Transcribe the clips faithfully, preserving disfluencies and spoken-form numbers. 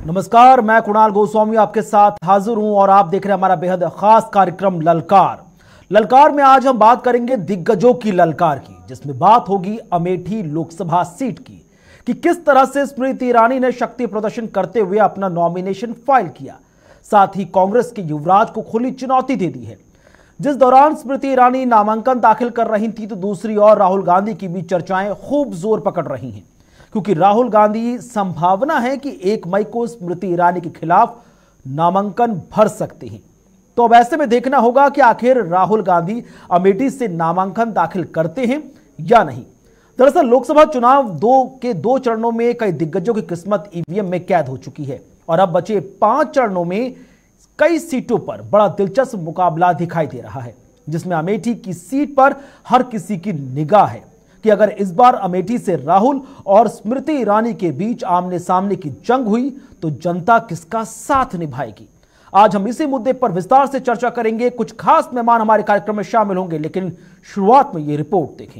नमस्कार, मैं कुणाल गोस्वामी आपके साथ हाजिर हूं और आप देख रहे हैं हमारा बेहद खास कार्यक्रम ललकार। ललकार में आज हम बात करेंगे दिग्गजों की ललकार की, जिसमें बात होगी अमेठी लोकसभा सीट की कि किस तरह से स्मृति ईरानी ने शक्ति प्रदर्शन करते हुए अपना नॉमिनेशन फाइल किया। साथ ही कांग्रेस के युवराज को खुली चुनौती दे दी है। जिस दौरान स्मृति ईरानी नामांकन दाखिल कर रही थी तो दूसरी ओर राहुल गांधी की भी चर्चाएं खूब जोर पकड़ रही हैं, क्योंकि राहुल गांधी संभावना है कि एक मई को स्मृति ईरानी के खिलाफ नामांकन भर सकते हैं। तो अब ऐसे में देखना होगा कि आखिर राहुल गांधी अमेठी से नामांकन दाखिल करते हैं या नहीं। दरअसल लोकसभा चुनाव दो के दो चरणों में कई दिग्गजों की किस्मत ईवीएम में कैद हो चुकी है और अब बचे पांच चरणों में कई सीटों पर बड़ा दिलचस्प मुकाबला दिखाई दे रहा है, जिसमें अमेठी की सीट पर हर किसी की निगाह है कि अगर इस बार अमेठी से राहुल और स्मृति ईरानी के बीच आमने सामने की जंग हुई तो जनता किसका साथ निभाएगी। आज हम इसी मुद्दे पर विस्तार से चर्चा करेंगे। कुछ खास मेहमान हमारे कार्यक्रम में शामिल होंगे, लेकिन शुरुआत में ये रिपोर्ट देखें।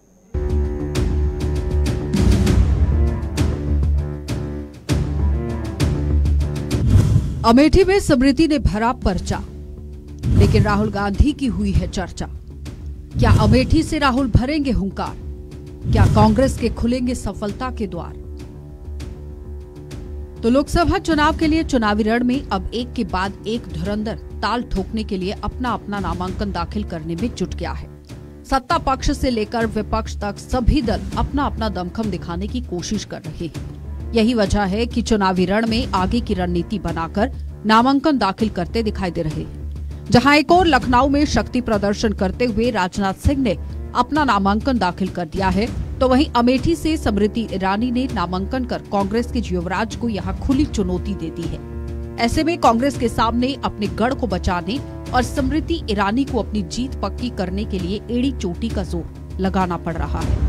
अमेठी में स्मृति ने भरा पर्चा, लेकिन राहुल गांधी की हुई है चर्चा। क्या अमेठी से राहुल भरेंगे हुंकार? क्या कांग्रेस के खुलेंगे सफलता के द्वार? तो लोकसभा चुनाव के लिए चुनावी रण में अब एक के बाद एक धुरंधर ताल ठोकने के लिए अपना अपना नामांकन दाखिल करने में जुट गया है। सत्ता पक्ष से लेकर विपक्ष तक सभी दल अपना अपना दमखम दिखाने की कोशिश कर रहे हैं। यही वजह है कि चुनावी रण में आगे की रणनीति बनाकर नामांकन दाखिल करते दिखाई दे रहे हैं। जहां एक और लखनऊ में शक्ति प्रदर्शन करते हुए राजनाथ सिंह ने अपना नामांकन दाखिल कर दिया है, तो वहीं अमेठी से स्मृति ईरानी ने नामांकन कर कांग्रेस के युवराज को यहां खुली चुनौती दे दी है। ऐसे में कांग्रेस के सामने अपने गढ़ को बचाने और स्मृति ईरानी को अपनी जीत पक्की करने के लिए एड़ी चोटी का जोर लगाना पड़ रहा है।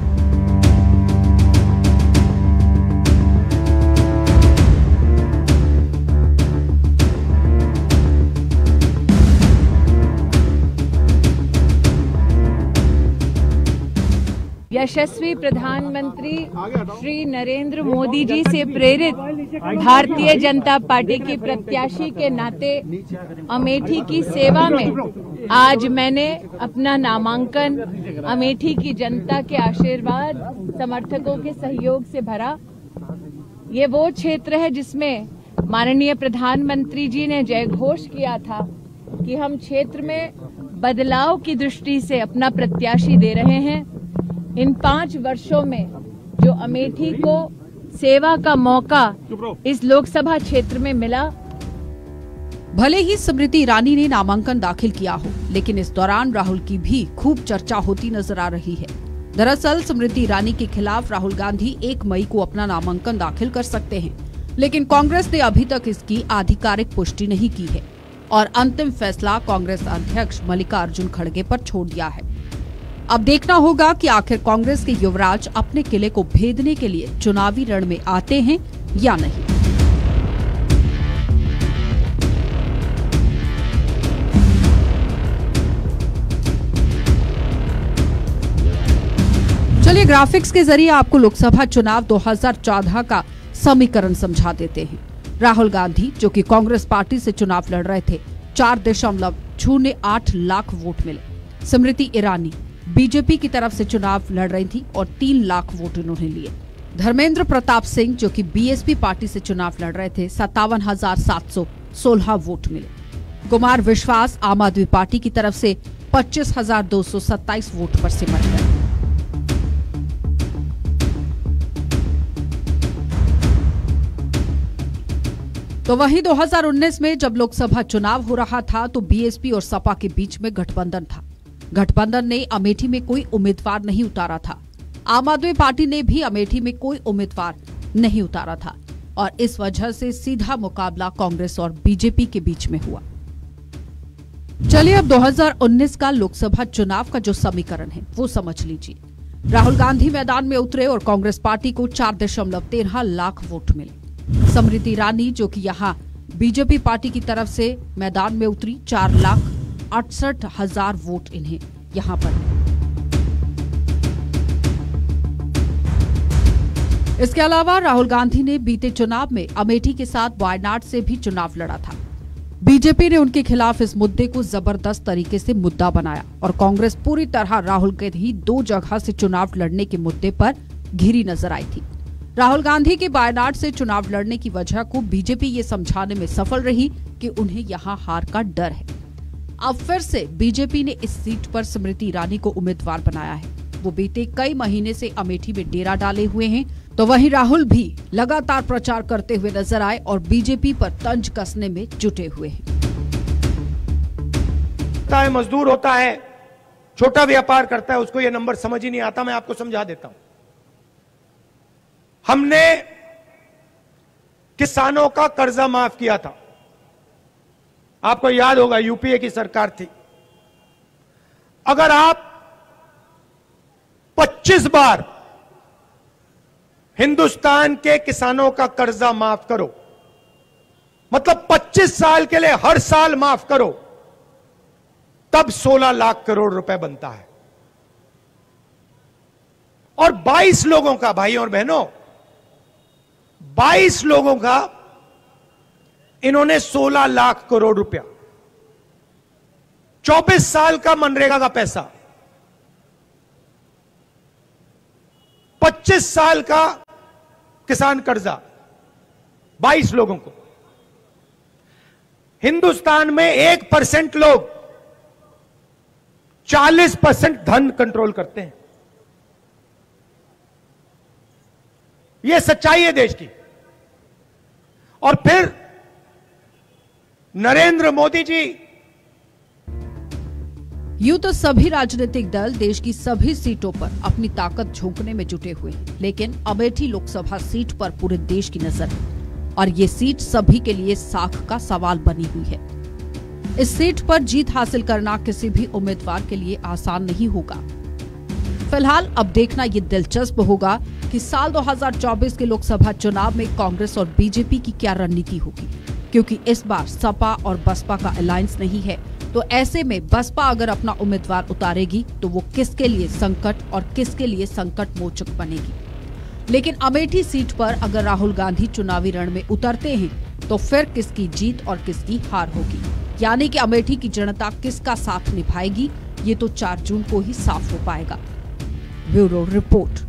यशस्वी प्रधानमंत्री श्री नरेंद्र मोदी जी से प्रेरित भारतीय जनता पार्टी की प्रत्याशी के नाते अमेठी की सेवा में आज मैंने अपना नामांकन अमेठी की जनता के आशीर्वाद, समर्थकों के सहयोग से भरा। ये वो क्षेत्र है जिसमें माननीय प्रधानमंत्री जी ने जयघोष किया था कि हम क्षेत्र में बदलाव की दृष्टि से अपना प्रत्याशी दे रहे हैं। इन पांच वर्षों में जो अमेठी को सेवा का मौका इस लोकसभा क्षेत्र में मिला। भले ही स्मृति ईरानी ने नामांकन दाखिल किया हो, लेकिन इस दौरान राहुल की भी खूब चर्चा होती नजर आ रही है। दरअसल स्मृति ईरानी के खिलाफ राहुल गांधी एक मई को अपना नामांकन दाखिल कर सकते हैं, लेकिन कांग्रेस ने अभी तक इसकी आधिकारिक पुष्टि नहीं की है और अंतिम फैसला कांग्रेस अध्यक्ष मल्लिकार्जुन खड़गे पर छोड़ दिया है। अब देखना होगा कि आखिर कांग्रेस के युवराज अपने किले को भेदने के लिए चुनावी रण में आते हैं या नहीं। चलिए ग्राफिक्स के जरिए आपको लोकसभा चुनाव दो हज़ार चौदह का समीकरण समझा देते हैं। राहुल गांधी, जो कि कांग्रेस पार्टी से चुनाव लड़ रहे थे, चार दशमलव शून्य आठ लाख वोट मिले। स्मृति ईरानी बीजेपी की तरफ से चुनाव लड़ रही थी और तीन लाख वोट इन्होंने लिए। धर्मेंद्र प्रताप सिंह, जो कि बीएसपी पार्टी से चुनाव लड़ रहे थे, सत्तावन हजार सात सौ सोलह वोट मिले। कुमार विश्वास आम आदमी पार्टी की तरफ से पच्चीस हजार दो सौ सत्ताईस वोट पर सिमट गए। तो वहीं दो हज़ार उन्नीस में जब लोकसभा चुनाव हो रहा था तो बीएसपी और सपा के बीच में गठबंधन था। गठबंधन ने अमेठी में कोई उम्मीदवार नहीं उतारा था। आम आदमी पार्टी ने भी अमेठी में कोई उम्मीदवार नहीं उतारा था और इस वजह से सीधा मुकाबला कांग्रेस और बीजेपी के बीच में हुआ। चलिए अब दो हज़ार उन्नीस का लोकसभा चुनाव का जो समीकरण है वो समझ लीजिए। राहुल गांधी मैदान में उतरे और कांग्रेस पार्टी को चार दशमलव तेरह लाख वोट मिले। स्मृति ईरानी, जो कि यहाँ बीजेपी पार्टी की तरफ से मैदान में उतरी, चार लाख अड़सठ हजार वोट इन्हें यहाँ पर। इसके अलावा राहुल गांधी ने बीते चुनाव में अमेठी के साथ वायनाड से भी चुनाव लड़ा था। बीजेपी ने उनके खिलाफ इस मुद्दे को जबरदस्त तरीके से मुद्दा बनाया और कांग्रेस पूरी तरह राहुल के ही दो जगह से चुनाव लड़ने के मुद्दे पर घिरी नजर आई थी। राहुल गांधी के वायनाड से चुनाव लड़ने की वजह को बीजेपी ये समझाने में सफल रही कि उन्हें यहां हार का डर है। अब फिर से बीजेपी ने इस सीट पर स्मृति ईरानी को उम्मीदवार बनाया है। वो बीते कई महीने से अमेठी में डेरा डाले हुए हैं, तो वहीं राहुल भी लगातार प्रचार करते हुए नजर आए और बीजेपी पर तंज कसने में जुटे हुए हैं। मजदूर होता है, छोटा व्यापार करता है, उसको ये नंबर समझ ही नहीं आता। मैं आपको समझा देता हूं। हमने किसानों का कर्जा माफ किया था, आपको याद होगा, यूपीए की सरकार थी। अगर आप पच्चीस बार हिंदुस्तान के किसानों का कर्जा माफ करो, मतलब पच्चीस साल के लिए हर साल माफ करो, तब सोलह लाख करोड़ रुपए बनता है। और बाईस लोगों का, भाइयों और बहनों, बाईस लोगों का इन्होंने सोलह लाख करोड़ रुपया, चौबीस साल का मनरेगा का पैसा, पच्चीस साल का किसान कर्जा, बाईस लोगों को। हिंदुस्तान में एक परसेंट लोग चालीस परसेंट धन कंट्रोल करते हैं। यह सच्चाई है देश की। और फिर नरेंद्र मोदी जी, यूं तो सभी राजनीतिक दल देश की सभी सीटों पर अपनी ताकत झोंकने में जुटे हुए हैं, लेकिन अमेठी लोकसभा सीट पर पूरे देश की नजर है और ये सीट सभी के लिए साख का सवाल बनी हुई है। इस सीट पर जीत हासिल करना किसी भी उम्मीदवार के लिए आसान नहीं होगा। फिलहाल अब देखना ये दिलचस्प होगा कि साल दो हज़ार चौबीस के लोकसभा चुनाव में कांग्रेस और बीजेपी की क्या रणनीति होगी, क्योंकि इस बार सपा और बसपा का अलायंस नहीं है। तो ऐसे में बसपा अगर अपना उम्मीदवार उतारेगी तो वो किसके लिए संकट और किसके लिए संकट मोचक बनेगी। लेकिन अमेठी सीट पर अगर राहुल गांधी चुनावी रण में उतरते हैं तो फिर किसकी जीत और किसकी हार होगी, यानी कि अमेठी की जनता किसका साथ निभाएगी, ये तो चार जून को ही साफ हो पाएगा। Bureau report.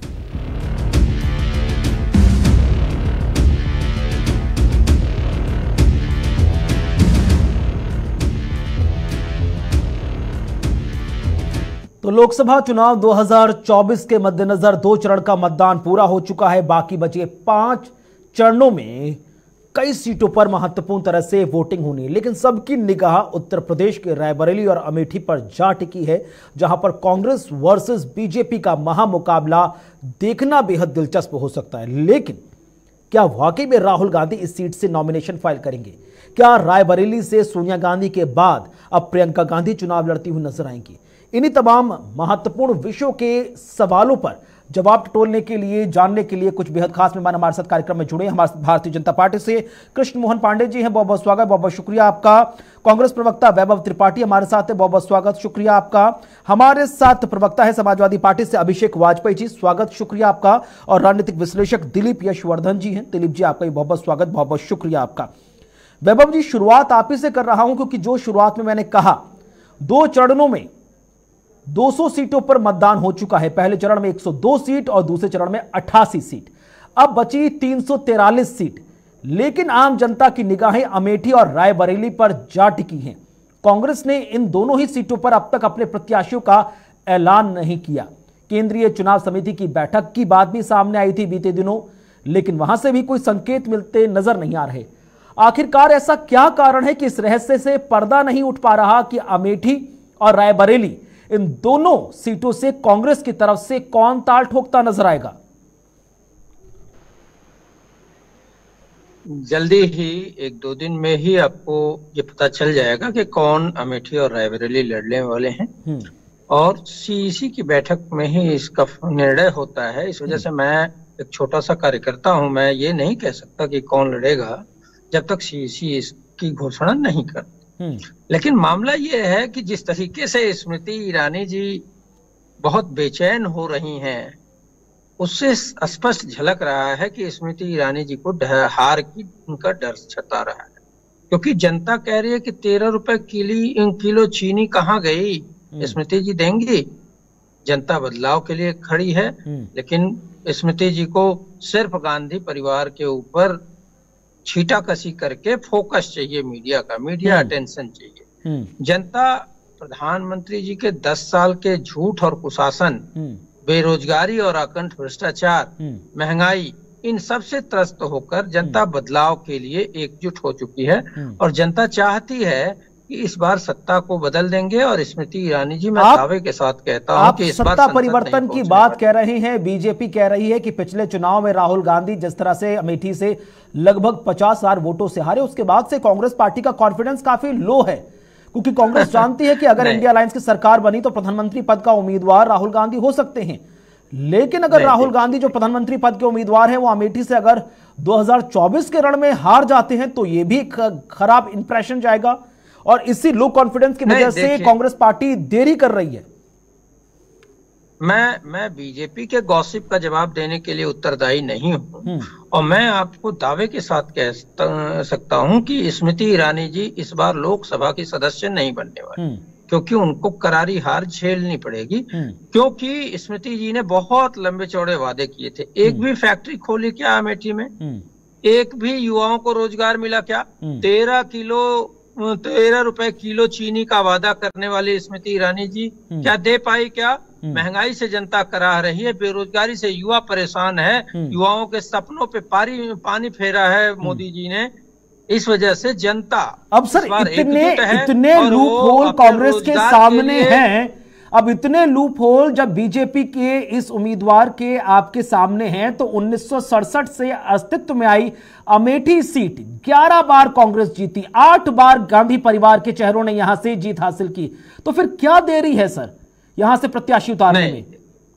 तो लोकसभा चुनाव दो हज़ार चौबीस के मद्देनजर दो चरण का मतदान पूरा हो चुका है। बाकी बचे पांच चरणों में कई सीटों पर महत्वपूर्ण तरह से वोटिंग होनी है, लेकिन सबकी निगाह उत्तर प्रदेश के रायबरेली और अमेठी पर जा टिकी है, जहां पर कांग्रेस वर्सेस बीजेपी का महामुकाबला देखना बेहद दिलचस्प हो सकता है। लेकिन क्या वाकई में राहुल गांधी इस सीट से नॉमिनेशन फाइल करेंगे? क्या रायबरेली से सोनिया गांधी के बाद अब प्रियंका गांधी चुनाव लड़ती हुई नजर आएंगी? इन्हीं तमाम महत्वपूर्ण विषयों के सवालों पर जवाब टटोलने के लिए, जानने के लिए कुछ बेहद खास मेहमान हमारे साथ कार्यक्रम में जुड़े हैं। हमारे भारतीय जनता पार्टी से कृष्ण मोहन पांडे जी हैं, बहुत बहुत स्वागत, बहुत बहुत शुक्रिया आपका। कांग्रेस प्रवक्ता वैभव त्रिपाठी हमारे साथ है, बहुत बहुत स्वागत, शुक्रिया आपका। हमारे साथ प्रवक्ता है समाजवादी पार्टी से अभिषेक वाजपेयी जी, स्वागत, शुक्रिया आपका। और राजनीतिक विश्लेषक दिलीप यशवर्धन जी हैं, दिलीप जी आपका भी बहुत बहुत स्वागत, बहुत बहुत शुक्रिया आपका। वैभव जी, शुरुआत आप ही से कर रहा हूं, क्योंकि जो शुरुआत में मैंने कहा, दो चरणों में दो सौ सीटों पर मतदान हो चुका है। पहले चरण में एक सौ दो सीट और दूसरे चरण में अट्ठासी सीट, अब बची तीन सौ तैंतालीस सीट। लेकिन आम जनता की निगाहें अमेठी और रायबरेली पर जा टिकी हैं। कांग्रेस ने इन दोनों ही सीटों पर अब तक अपने प्रत्याशियों का ऐलान नहीं किया। केंद्रीय चुनाव समिति की बैठक की बात भी सामने आई थी बीते दिनों, लेकिन वहां से भी कोई संकेत मिलते नजर नहीं आ रहे। आखिरकार ऐसा क्या कारण है कि इस रहस्य से पर्दा नहीं उठ पा रहा कि अमेठी और रायबरेली, इन दोनों सीटों से कांग्रेस की तरफ से कौन ताल ठोकता नजर आएगा? जल्दी ही एक दो दिन में ही आपको ये पता चल जाएगा कि कौन अमेठी और रायबरेली लड़ने वाले हैं, और सीईसी की बैठक में ही इसका निर्णय होता है। इस वजह से मैं एक छोटा सा कार्यकर्ता हूं, मैं ये नहीं कह सकता कि कौन लड़ेगा जब तक सीईसी इसकी घोषणा नहीं कर। लेकिन मामला ये है कि जिस तरीके से स्मृति ईरानी जी बहुत बेचैन हो रही हैं, उससे स्पष्ट झलक रहा है कि स्मृति ईरानी जी को हार की उनका डर सता रहा है, क्योंकि जनता कह रही है कि तेरह रुपए किलो किलो चीनी कहाँ गई, स्मृति जी देंगी? जनता बदलाव के लिए खड़ी है, लेकिन स्मृति जी को सिर्फ गांधी परिवार के ऊपर छीटा कसी करके फोकस चाहिए, मीडिया का मीडिया अटेंशन चाहिए। जनता प्रधानमंत्री जी के दस साल के झूठ और कुशासन, बेरोजगारी और अकंठ भ्रष्टाचार, महंगाई, इन सब से त्रस्त होकर जनता बदलाव के लिए एकजुट हो चुकी है और जनता चाहती है कि इस बार सत्ता को बदल देंगे। और स्मृति ईरानी जी, मैं दावे के साथ कहता हूं कि इस बार सत्ता परिवर्तन की बात कह रहे हैं। बीजेपी कह रही है कि पिछले चुनाव में राहुल गांधी जिस तरह से अमेठी से लगभग पचास हजार वोटों से हारे, उसके बाद से कांग्रेस पार्टी का कॉन्फिडेंस काफी लो है, क्योंकि कांग्रेस जानती है कि अगर इंडिया अलायंस की सरकार बनी तो प्रधानमंत्री पद का उम्मीदवार राहुल गांधी हो सकते हैं। लेकिन अगर राहुल गांधी जो प्रधानमंत्री पद के उम्मीदवार हैं वो अमेठी से अगर दो हज़ार चौबीस के रण में हार जाते हैं तो ये भी खराब इंप्रेशन जाएगा, और इसी लो कॉन्फिडेंस की वजह से कांग्रेस पार्टी देरी कर रही है। मैं मैं बीजेपी के गॉसिप का जवाब देने के लिए उत्तरदायी नहीं हूं, और मैं आपको दावे के साथ कह सकता हूं कि स्मृति ईरानी जी इस बार लोकसभा की सदस्य नहीं बनने वाली, क्योंकि उनको करारी हार झेलनी पड़ेगी। क्योंकि स्मृति जी ने बहुत लंबे चौड़े वादे किए थे। एक भी फैक्ट्री खोली क्या अमेठी में? एक भी युवाओं को रोजगार मिला क्या? तेरह किलो तेरह रुपए किलो चीनी का वादा करने वाली स्मृति ईरानी जी क्या दे पाई? क्या महंगाई से जनता कराह रही है, बेरोजगारी से युवा परेशान है, युवाओं के सपनों पे पानी पानी फेरा है मोदी जी ने। इस वजह से जनता अब सर इतने इतने लूप होल कांग्रेस के सामने हैं, अब इतने लूप होल जब बीजेपी के इस उम्मीदवार के आपके सामने हैं, तो उन्नीस सौ सड़सठ से अस्तित्व में आई अमेठी सीट ग्यारह बार कांग्रेस जीती, आठ बार गांधी परिवार के चेहरों ने यहां से जीत हासिल की, तो फिर क्या देरी है सर यहां से प्रत्याशी उतारने में?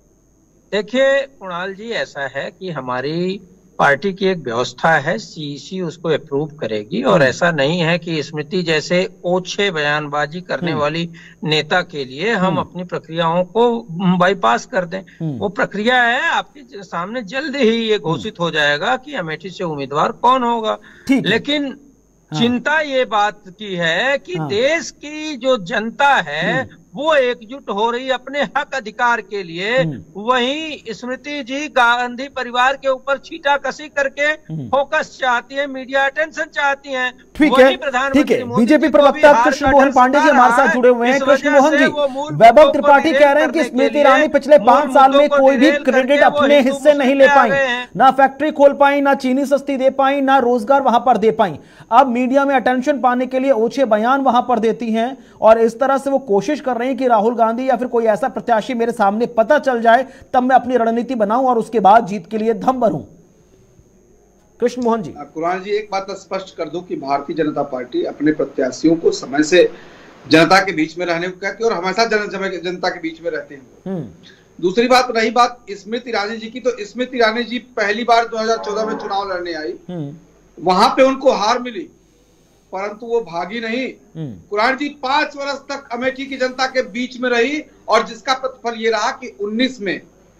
देखिए कुणाल जी, ऐसा है कि हमारी पार्टी की एक व्यवस्था है, सीईसी उसको अप्रूव करेगी, और ऐसा नहीं है कि स्मृति जैसे ओछे बयानबाजी करने वाली नेता के लिए हम अपनी प्रक्रियाओं को बाईपास कर दें। वो प्रक्रिया है आपके सामने, जल्द ही ये घोषित हो जाएगा कि अमेठी से उम्मीदवार कौन होगा। लेकिन हाँ। चिंता ये बात की है कि हाँ। देश की जो जनता है वो एकजुट हो रही अपने हक अधिकार के लिए, वहीं स्मृति जी गांधी परिवार के ऊपर छीटा कसी करके फोकस चाहती है, मीडिया अटेंशन चाहती हैं। ठीक है, ठीक है। बीजेपी प्रवक्ता कृष्ण मोहन पांडे जी हमारे साथ जुड़े हुए हैं। कृष्ण मोहन जी, वैभव त्रिपाठी कह रहे हैं कि स्मृति ईरानी पिछले पांच साल में कोई भी क्रेडिट अपने हिस्से नहीं ले पाई, ना फैक्ट्री खोल पाई, ना चीनी सस्ती दे पाई, ना रोजगार वहां पर दे पाई। अब मीडिया में अटेंशन पाने के लिए ओछे बयान वहां पर देती हैं, और इस तरह से वो कोशिश कर रहे हैं कि राहुल गांधी या फिर कोई ऐसा प्रत्याशी मेरे सामने पता चल जाए तब मैं अपनी रणनीति बनाऊं और उसके बाद जीत के लिए दम भरूं। कृष्ण मोहन जी। कुणाल जी, एक बात स्पष्ट कर दूं कि भारतीय जनता पार्टी अपने प्रत्याशियों को समय से जनता के बीच में रहने को कहती है और हमेशा जनता के बीच में रहते हैं। दूसरी बात, रही बात स्मृति ईरानी जी की, तो स्मृति ईरानी जी पहली बार दो हज़ार चौदह में चुनाव लड़ने आई, वहां पे उनको हार मिली, परंतु वो भागी नहीं। कुणाल जी पांच वर्ष तक अमेठी की जनता के बीच में रही, और जिसका प्रतिफल ये रहा कि उन्नीस में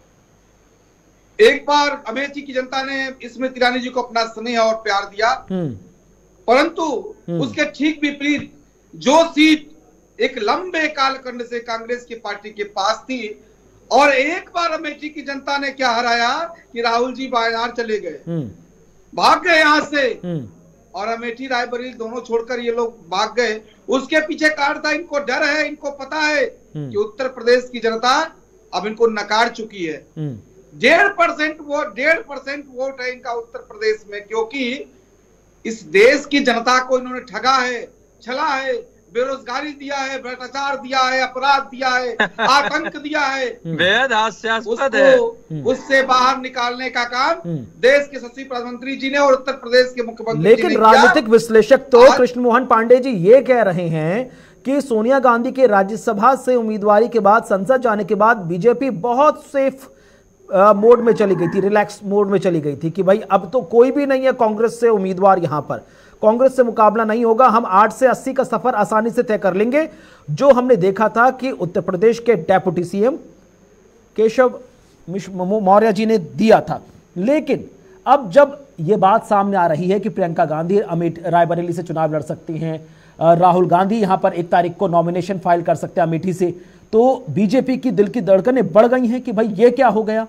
एक बार अमेठी की जनता ने स्मृति ईरानी जी को अपना स्नेह और प्यार दिया, परंतु उसके ठीक विपरीत जो सीट एक लंबे कालखंड से कांग्रेस की पार्टी के पास थी, और एक बार अमेठी की जनता ने क्या हराया कि राहुल जी वायनाड चले गए, भाग गए यहां से, और अमेठी रायबरेली दोनों छोड़कर ये लोग भाग गए। उसके पीछे कारण था, इनको डर है, इनको पता है कि उत्तर प्रदेश की जनता अब इनको नकार चुकी है। डेढ़ परसेंट वोट डेढ़ परसेंट वोट है इनका उत्तर प्रदेश में, क्योंकि इस देश की जनता को इन्होंने ठगा है, छला है, बेरोजगारी दिया है, भ्रष्टाचार दिया है, अपराध दिया है, आतंक दिया है, बेहद हास्यास्पद है। उससे बाहर निकालने का काम देश के सचिव प्रधानमंत्री जी ने और उत्तर प्रदेश के मुख्यमंत्री लेकिन जी ने राजनीतिक विश्लेषक तो कृष्ण मोहन पांडे जी ये कह रहे हैं कि सोनिया गांधी के राज्यसभा से उम्मीदवारी के बाद, संसद जाने के बाद बीजेपी बहुत सेफ मोड में चली गई थी, रिलैक्स मोड में चली गई थी कि भाई अब तो कोई भी नहीं है कांग्रेस से उम्मीदवार, यहां पर कांग्रेस से मुकाबला नहीं होगा, हम आठ से अस्सी का सफर आसानी से तय कर लेंगे। जो हमने देखा था कि उत्तर प्रदेश के डेप्यूटी सीएम केशव मौर्य जी ने दिया था। लेकिन अब जब ये बात सामने आ रही है कि प्रियंका गांधी अमेठी रायबरेली से चुनाव लड़ सकती हैं, राहुल गांधी यहां पर एक तारीख को नॉमिनेशन फाइल कर सकते हैं अमेठी से, तो बीजेपी की दिल की धड़कनें बढ़ गई हैं कि भाई ये क्या हो गया।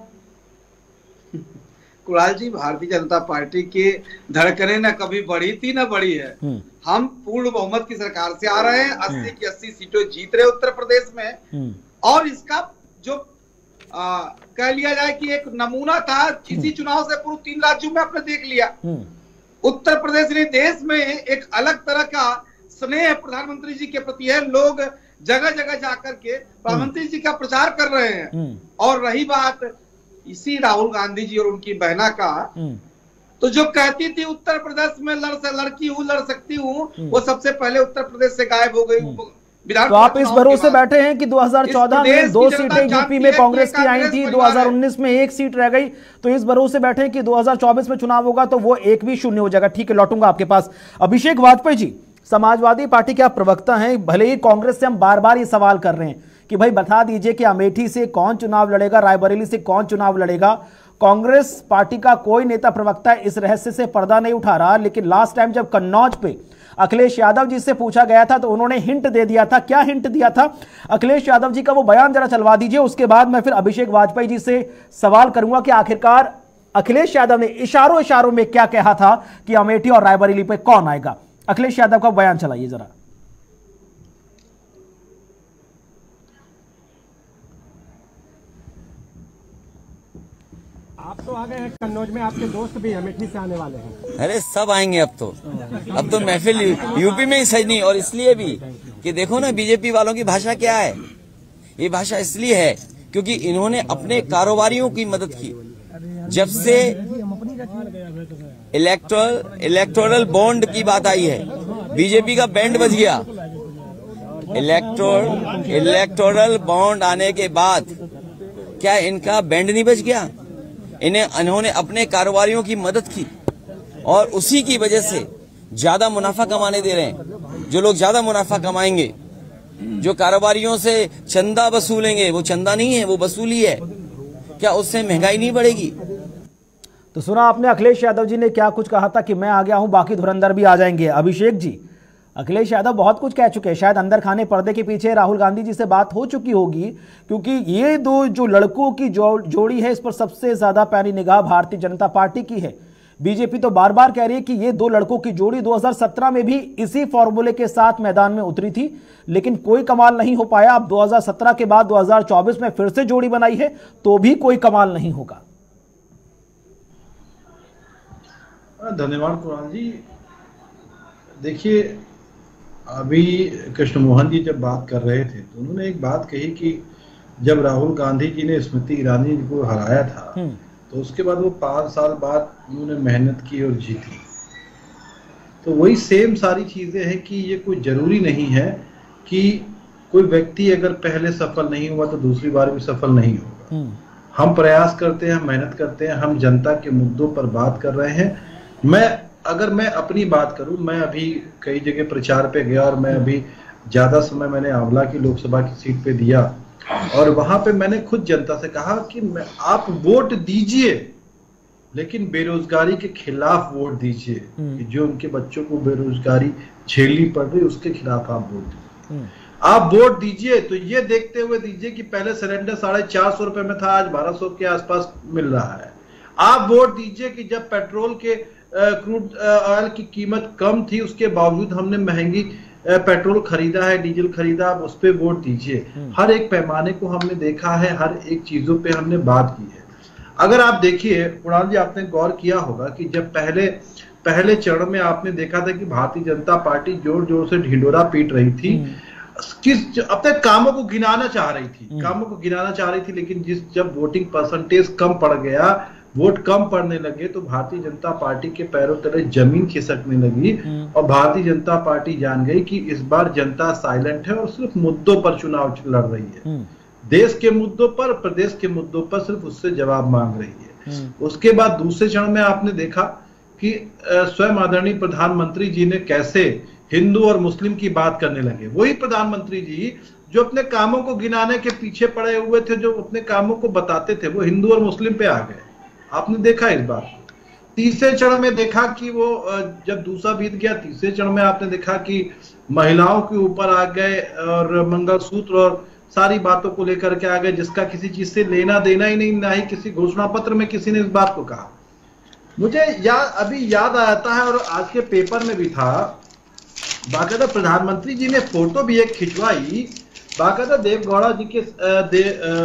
कुणाल जी, भारतीय जनता पार्टी की धड़कनें न कभी बढ़ी थी न बढ़ी है। हम पूर्ण बहुमत की सरकार से आ रहे हैं, अस्सी की अस्सी सीटें जीत रहे उत्तर प्रदेश में, और इसका जो आ, कह लिया जाए कि एक नमूना था इसी चुनाव से पूर्व तीन राज्यों में आपने देख लिया। उत्तर प्रदेश ने देश में एक अलग तरह का स्नेह प्रधानमंत्री जी के प्रति है। लोग जगह जगह जाकर के प्रधानमंत्री जी का प्रचार कर रहे हैं। और रही बात इसी राहुल गांधी जी और उनकी बहना का, तो जो कहती थी उत्तर प्रदेश में लड़ से लड़की हूँ लड़ सकती हूँ, वो सबसे पहले उत्तर प्रदेश से गायब हो गई। तो आप इस भरोसे बैठे हैं कि दो हज़ार चौदह में दो सीटें यूपी में कांग्रेस की आई थी, दो हज़ार उन्नीस में एक सीट रह गई, तो इस भरोसे बैठे हैं कि दो हज़ार चौबीस में चुनाव होगा तो वो एक भी शून्य हो जाएगा। ठीक है, लौटूंगा आपके पास। अभिषेक वाजपेयी जी, समाजवादी पार्टी के आप प्रवक्ता हैं, भले ही कांग्रेस से हम बार बार ये सवाल कर रहे हैं कि भाई बता दीजिए कि अमेठी से कौन चुनाव लड़ेगा, रायबरेली से कौन चुनाव लड़ेगा। कांग्रेस पार्टी का कोई नेता प्रवक्ता इस रहस्य से पर्दा नहीं उठा रहा। लेकिन लास्ट टाइम जब कन्नौज पे अखिलेश यादव जी से पूछा गया था तो उन्होंने हिंट दे दिया था। क्या हिंट दिया था अखिलेश यादव जी का, वो बयान जरा चलवा दीजिए, उसके बाद मैं फिर अभिषेक वाजपेयी जी से सवाल करूंगा कि आखिरकार अखिलेश यादव ने इशारों इशारों में क्या कहा था कि अमेठी और रायबरेली पे कौन आएगा। अखिलेश यादव का बयान चलाइए जरा। आप तो आ गए हैं कन्नौज में, आपके दोस्त भी अमेठी से आने वाले हैं। अरे सब आएंगे अब तो अब तो महफिल यूपी में ही सजनी। और इसलिए भी कि देखो ना बीजेपी वालों की भाषा क्या है। ये भाषा इसलिए है क्योंकि इन्होंने अपने कारोबारियों की मदद की। जब से इलेक्टोरल इलेक्टोरल बॉन्ड की बात आई है, बीजेपी का बैंड बज गया। इलेक्टोर इलेक्टोरल बॉन्ड आने के बाद क्या इनका बैंड नहीं बज गया? इन्हें इन्होंने अपने कारोबारियों की मदद की और उसी की वजह से ज्यादा मुनाफा कमाने दे रहे हैं। जो लोग ज्यादा मुनाफा कमाएंगे, जो कारोबारियों से चंदा वसूलेंगे, वो चंदा नहीं है, वो वसूली है। क्या उससे महंगाई नहीं बढ़ेगी? तो सुना आपने अखिलेश यादव जी ने क्या कुछ कहा था कि मैं आ गया हूं, बाकी धुरंधर भी आ जाएंगे। अभिषेक जी, अखिलेश यादव बहुत कुछ कह चुके हैं, शायद अंदर खाने पर्दे के पीछे राहुल गांधी जी से बात हो चुकी होगी, क्योंकि ये दो जो लड़कों की जो जोड़ी है इस पर सबसे ज्यादा पैनी निगाह भारतीय जनता पार्टी की है। बीजेपी तो बार बार कह रही है कि ये दो लड़कों की जोड़ी दो हज़ार सत्रह में भी इसी फॉर्मूले के साथ मैदान में उतरी थी, लेकिन कोई कमाल नहीं हो पाया। अब दो हज़ार सत्रह के बाद दो हज़ार चौबीस में फिर से जोड़ी बनाई है तो भी कोई कमाल नहीं होगा। धन्यवाद कुणाल जी। देखिए, अभी कृष्ण मोहन जी जब बात कर रहे थे तो उन्होंने एक बात कही कि जब राहुल गांधी जी ने स्मृति ईरानी जी को हराया था तो उसके बाद वो पांच साल बाद उन्होंने मेहनत की और जीती। तो वही सेम सारी चीजें हैं कि ये कोई जरूरी नहीं है कि कोई व्यक्ति अगर पहले सफल नहीं हुआ तो दूसरी बार भी सफल नहीं होगा। हम प्रयास करते हैं, मेहनत करते हैं, हम जनता के मुद्दों पर बात कर रहे हैं। मैं अगर मैं अपनी बात करूं, मैं अभी कई जगह प्रचार पे गया और मैं अभी ज्यादा समय मैंने आंवला की लोकसभा की सीट पे दिया और वहां पे मैंने खुद जनता से कहा कि मैं, आप वोट दीजिए लेकिन बेरोजगारी के खिलाफ वोट दीजिए। कि जो उनके बच्चों को बेरोजगारी झेलनी पड़ रही उसके खिलाफ आप वोट दीजिए। आप वोट दीजिए तो ये देखते हुए दीजिए कि पहले सिलेंडर साढ़े चार सौ रुपए में था, आज बारह सौ के आसपास मिल रहा है। आप वोट दीजिए कि जब पेट्रोल के क्रूड ऑयल की कीमत कम थी उसके बावजूद हमने महंगी पेट्रोल खरीदा है, डीजल खरीदा, आप उस पर वोट दीजिए। हर एक पैमाने को हमने देखा है, हर एक चीजों पे हमने बात की है। अगर आप देखिए कुणाल जी, आपने गौर किया होगा कि जब पहले पहले चरण में आपने देखा था कि भारतीय जनता पार्टी जोर जोर से ढिंडोरा पीट रही थी, किस अपने कामों को गिनाना चाह रही थी कामों को गिनाना चाह रही थी लेकिन जिस जब वोटिंग परसेंटेज कम पड़ गया, वोट कम पड़ने लगे तो भारतीय जनता पार्टी के पैरों तले जमीन खिसकने लगी और भारतीय जनता पार्टी जान गई कि इस बार जनता साइलेंट है और सिर्फ मुद्दों पर चुनाव लड़ रही है। देश के मुद्दों पर, प्रदेश के मुद्दों पर सिर्फ उससे जवाब मांग रही है। उसके बाद दूसरे चरण में आपने देखा कि स्वयं आदरणीय प्रधानमंत्री जी ने कैसे हिंदू और मुस्लिम की बात करने लगे। वही प्रधानमंत्री जी जो अपने कामों को गिनाने के पीछे पड़े हुए थे, जो अपने कामों को बताते थे, वो हिंदू और मुस्लिम पे आ गए। आपने देखा इस बार तीसरे चरण में देखा कि वो जब दूसरा बीत गया, तीसरे चरण में आपने देखा कि महिलाओं के ऊपर आ गए और मंगलसूत्र और सारी बातों को लेकर के आ गए, जिसका किसी चीज से लेना देना ही नहीं, ना ही किसी घोषणा पत्र में किसी ने इस बात को कहा। मुझे याद अभी याद आता है और आज के पेपर में भी था, बाकायदा प्रधानमंत्री जी ने फोटो भी एक खिंचवाई, बाकायदा देवगौड़ा जी के दे,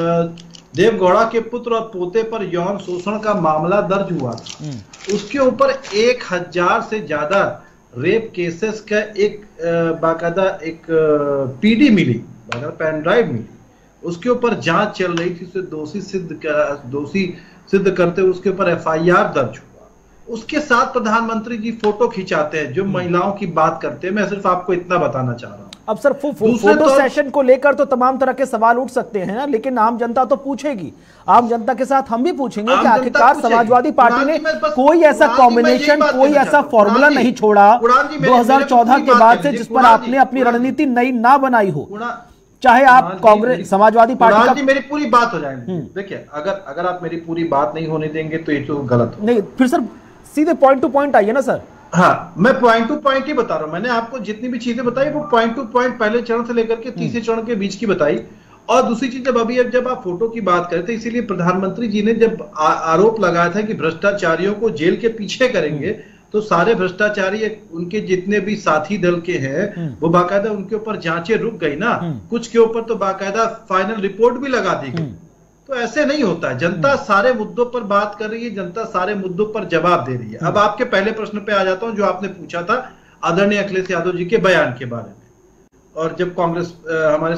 देवगौड़ा के पुत्र और पोते पर यौन शोषण का मामला दर्ज हुआ था। उसके ऊपर एक हजार से ज्यादा रेप केसेस का एक बाकायदा एक पीडी मिली, बाकायदा पेन ड्राइव मिली, उसके ऊपर जांच चल रही थी, उसे दोषी सिद्ध दोषी सिद्ध करते हुए उसके ऊपर एफ आई आर दर्ज हुआ। उसके साथ प्रधानमंत्री जी फोटो खिंचाते हैं जो महिलाओं की बात करते हैं। मैं सिर्फ आपको इतना बताना चाह रहा हूं। अब सर फो, फो, फोटो सेशन को लेकर तो तमाम तरह के सवाल उठ सकते हैं ना, लेकिन आम जनता तो पूछेगी। आम जनता के साथ हम भी पूछेंगे कि आखिरकार समाजवादी पार्टी ने कोई ऐसा कॉम्बिनेशन, कोई ऐसा फॉर्मूला नहीं छोड़ा दो हजार चौदह के बाद से जिस पर आपने अपनी रणनीति नई ना बनाई हो, चाहे आप कांग्रेस समाजवादी पार्टी का। मेरी पूरी बात हो जाएगी। देखिए, अगर अगर आप मेरी पूरी बात नहीं होने देंगे तो ये तो गलत हो। नहीं, फिर सर सीधे पॉइंट टू पॉइंट आइए ना सर। हाँ, मैं पॉइंट टू पॉइंट ही बता रहा हूं। मैंने आपको जितनी भी चीजें बताई वो पॉइंट टू पॉइंट पहले चरण से लेकर के तीसरे चरण के बीच की बताई। और दूसरी चीज, जब अभी जब आप फोटो की बात करते थे, इसीलिए प्रधानमंत्री जी ने जब आरोप लगाया था कि भ्रष्टाचारियों को जेल के पीछे करेंगे, तो सारे भ्रष्टाचारी उनके जितने भी साथी दल के हैं वो बाकायदा उनके ऊपर जांचें रुक गई ना, कुछ के ऊपर तो बाकायदा फाइनल रिपोर्ट भी लगा दी गई। तो ऐसे नहीं होता है। जनता सारे मुद्दों पर बात कर रही है, जनता सारे मुद्दों पर जवाब दे रही है। अब आपके पहले प्रश्न पे आ जाता हूं जो आपने पूछा था आदरणीय अखिलेश यादव जी के बयान के बारे में, और जब कांग्रेस हमारे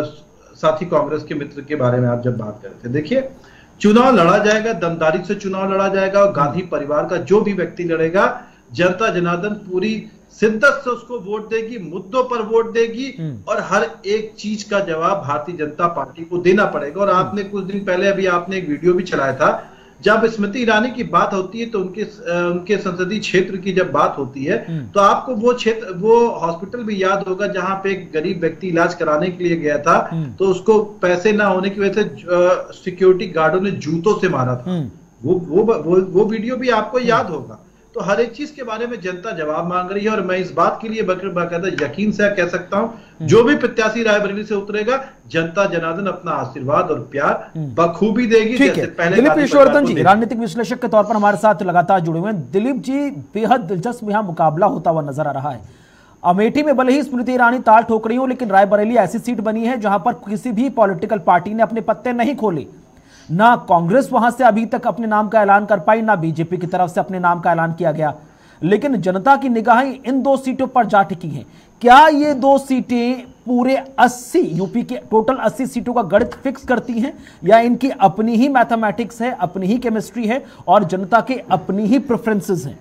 साथी कांग्रेस के मित्र के बारे में आप जब बात कर रहे थे। देखिए, चुनाव लड़ा जाएगा, दमदारी से चुनाव लड़ा जाएगा, और गांधी परिवार का जो भी व्यक्ति लड़ेगा, जनता जनार्दन पूरी शिद्दत से उसको वोट देगी, मुद्दों पर वोट देगी, और हर एक चीज का जवाब भारतीय जनता पार्टी को देना पड़ेगा। और आपने कुछ दिन पहले अभी आपने एक वीडियो भी चलाया था, जब स्मृति ईरानी की बात होती है तो उनके उनके संसदीय क्षेत्र की जब बात होती है तो आपको वो क्षेत्र, वो हॉस्पिटल भी याद होगा जहां पे एक गरीब व्यक्ति इलाज कराने के लिए गया था, तो उसको पैसे ना होने की वजह से सिक्योरिटी गार्डों ने जूतों से मारा था। वो वो वो, वो वीडियो भी आपको याद होगा। तो हर एक चीज के बारे में जनता जवाब मांग रही है, और मैं इस बात के लिए बाकायदा यकीन से कह सकता हूं, जो भी प्रत्याशी रायबरेली से उतरेगा, जनता जनार्दन अपना आशीर्वाद और प्यार बखूबी देगी। जैसे पहले दिलीप ईश्वरवर्धन जी राजनीतिक विश्लेषक के तौर पर हमारे साथ लगातार जुड़े हुए हैं। दिलीप जी, बेहद दिलचस्प यहाँ मुकाबला होता हुआ नजर आ रहा है। अमेठी में भले ही स्मृति ईरानी ताल ठोक रही हो, लेकिन रायबरेली ऐसी सीट बनी है जहां पर किसी भी पॉलिटिकल पार्टी ने अपने पत्ते नहीं खोले। ना कांग्रेस वहां से अभी तक अपने नाम का ऐलान कर पाई, ना बीजेपी की तरफ से अपने नाम का ऐलान किया गया, लेकिन जनता की निगाहें इन दो सीटों पर जा टिकी हैं। क्या ये दो सीटें पूरे अस्सी यूपी के टोटल अस्सी सीटों का गणित फिक्स करती हैं, या इनकी अपनी ही मैथमेटिक्स है, अपनी ही केमिस्ट्री है और जनता के अपनी ही प्रेफरेंसेस हैं?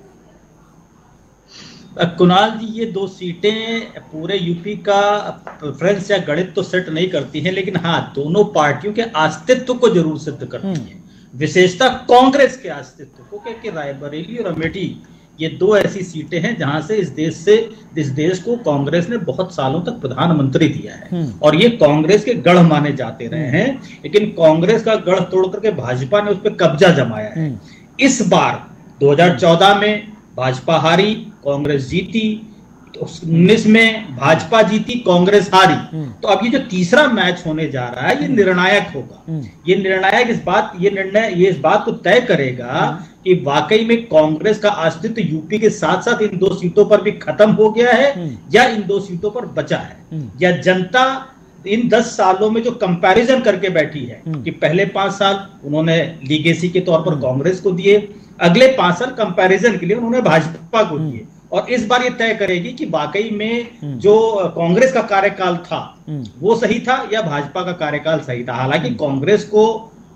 कुणाल जी, ये दो सीटें पूरे यूपी का प्रेफरेंस या गणित तो सेट नहीं करती हैं, लेकिन हाँ, दोनों पार्टियों के अस्तित्व को जरूर सिद्ध करती हैं। विशेषता कांग्रेस के अस्तित्व को, क्योंकि रायबरेली और अमेठी ये दो ऐसी सीटें हैं जहां से इस देश से इस देश को कांग्रेस ने बहुत सालों तक प्रधानमंत्री दिया है, और ये कांग्रेस के गढ़ माने जाते रहे हैं। लेकिन कांग्रेस का गढ़ तोड़ करके भाजपा ने उस पर कब्जा जमाया है। इस बार दो हजार चौदह में भाजपा हारी, कांग्रेस जीती, उन्नीस में भाजपा जीती, कांग्रेस हारी। तो अब ये जो तीसरा मैच होने जा रहा है ये निर्णायक होगा। ये निर्णायक इस बात ये निर्णय ये इस बात को तय करेगा कि वाकई में कांग्रेस का अस्तित्व यूपी के साथ साथ इन दो सीटों पर भी खत्म हो गया है या इन दो सीटों पर बचा है, या जनता इन दस सालों में जो कंपैरिजन करके बैठी है कि पहले पांच साल उन्होंने लीगेसी के तौर पर कांग्रेस को दिए, अगले पांच साल कंपैरिजन के लिए उन्होंने भाजपा को दिए, और इस बार ये तय करेगी कि वाकई में जो कांग्रेस का कार्यकाल था वो सही था या भाजपा का कार्यकाल सही था। हालांकि कांग्रेस को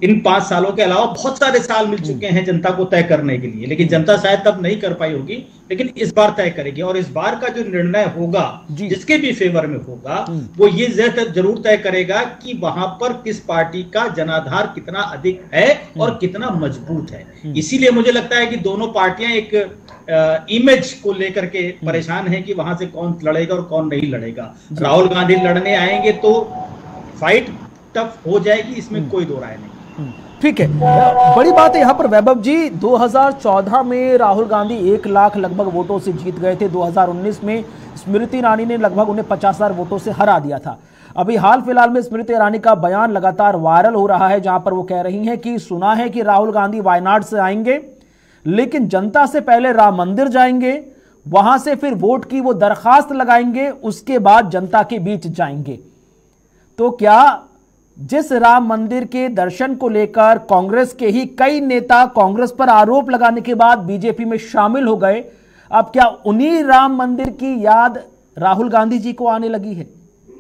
इन पांच सालों के अलावा बहुत सारे साल मिल चुके हैं जनता को तय करने के लिए, लेकिन जनता शायद तब नहीं कर पाई होगी, लेकिन इस बार तय करेगी। और इस बार का जो निर्णय होगा, जिसके भी फेवर में होगा, वो ये जरूर तय करेगा कि वहां पर किस पार्टी का जनाधार कितना अधिक है और कितना मजबूत है। इसीलिए मुझे लगता है कि दोनों पार्टियां एक इमेज को लेकर के परेशान है कि वहां से कौन लड़ेगा और कौन नहीं लड़ेगा। राहुल गांधी लड़ने आएंगे तो फाइट टफ हो जाएगी, इसमें कोई दो राय नहीं। ठीक है, बड़ी बात है यहाँ पर वैभव जी, दो हज़ार चौदह में राहुल गांधी एक लाख लगभग वोटों से जीत गए थे। दो हज़ार उन्नीस में स्मृति ईरानी ने लगभग उन्हें पचास हजार वोटों से हरा दिया था। अभी हाल फिलहाल में स्मृति ईरानी का बयान लगातार वायरल हो रहा है, जहां पर वो कह रही हैं कि सुना है कि राहुल गांधी वायनाड से आएंगे, लेकिन जनता से पहले राम मंदिर जाएंगे, वहां से फिर वोट की वो दरखास्त लगाएंगे, उसके बाद जनता के बीच जाएंगे। तो क्या जिस राम मंदिर के दर्शन को लेकर कांग्रेस के ही कई नेता कांग्रेस पर आरोप लगाने के बाद बीजेपी में शामिल हो गए, अब क्या उन्हीं राम मंदिर की याद राहुल गांधी जी को आने लगी है?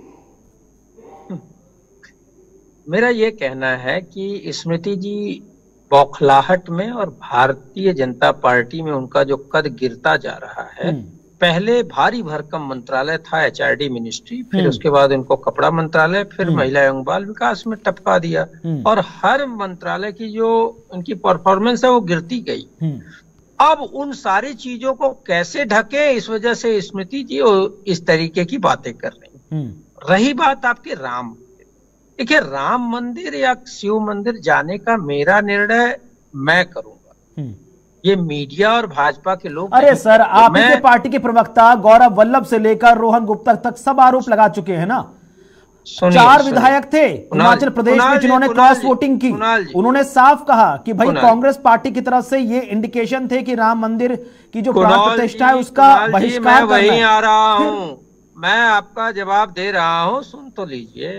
मेरा यह कहना है कि स्मृति जी बौखलाहट में और भारतीय जनता पार्टी में उनका जो कद गिरता जा रहा है, पहले भारी भरकम मंत्रालय था एचआरडी मिनिस्ट्री, फिर उसके बाद इनको कपड़ा मंत्रालय, फिर महिला एवं बाल विकास में टपका दिया, और हर मंत्रालय की जो उनकी परफॉर्मेंस है वो गिरती गई। अब उन सारी चीजों को कैसे ढके, इस वजह से स्मृति जी इस तरीके की बातें कर रही। रही बात आपके राम, देखिए राम मंदिर या शिव मंदिर जाने का मेरा निर्णय मैं करूंगा, ये मीडिया और भाजपा के लोग। अरे सर, आप ही के पार्टी के प्रवक्ता गौरव वल्लभ से लेकर रोहन गुप्ता तक सब आरोप लगा चुके हैं ना। चार विधायक थे हिमाचल प्रदेश में जिन्होंने क्रॉस वोटिंग की, उन्होंने साफ कहा कि भाई कांग्रेस पार्टी की तरफ से ये इंडिकेशन थे कि राम मंदिर की जो प्राण प्रतिष्ठा है उसका बहिष्कार करना है। वहीं आ रहा हूं, मैं आपका जवाब दे रहा हूं, सुन तो लीजिए।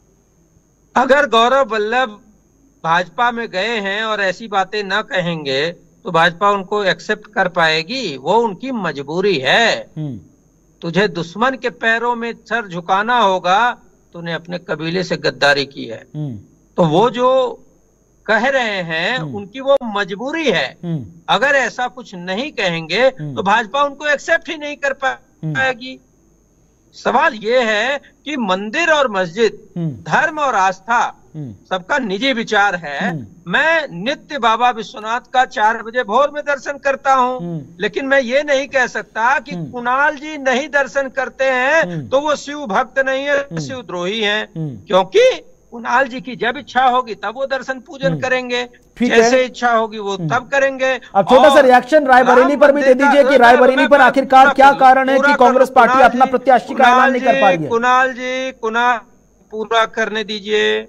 अगर गौरव वल्लभ भाजपा में गए हैं और ऐसी बातें न कहेंगे तो भाजपा उनको एक्सेप्ट कर पाएगी? वो उनकी मजबूरी है। तुझे दुश्मन के पैरों में सर झुकाना होगा, तूने अपने कबीले से गद्दारी की है। तो वो जो कह रहे हैं उनकी वो मजबूरी है। अगर ऐसा कुछ नहीं कहेंगे तो भाजपा उनको एक्सेप्ट ही नहीं कर पाएगी। सवाल ये है कि मंदिर और मस्जिद, धर्म और आस्था सबका निजी विचार है। मैं नित्य बाबा विश्वनाथ का चार बजे भोर में दर्शन करता हूँ, लेकिन मैं ये नहीं कह सकता कि कुणाल जी नहीं दर्शन करते हैं तो वो शिव भक्त नहीं है, शिव द्रोही हैं, क्योंकि कुणाल जी की जब इच्छा होगी तब वो दर्शन पूजन करेंगे, जैसे इच्छा होगी वो तब करेंगे। अब छोटा सा रिएक्शन रायबरेली पर भी दे दीजिए कि रायबरेली पर आखिरकार क्या कारण है कि कांग्रेस पार्टी अपना प्रत्याशी का ऐलान नहीं कर पा रही है? कुणाल जी, कुणाल पूरा करने दीजिए।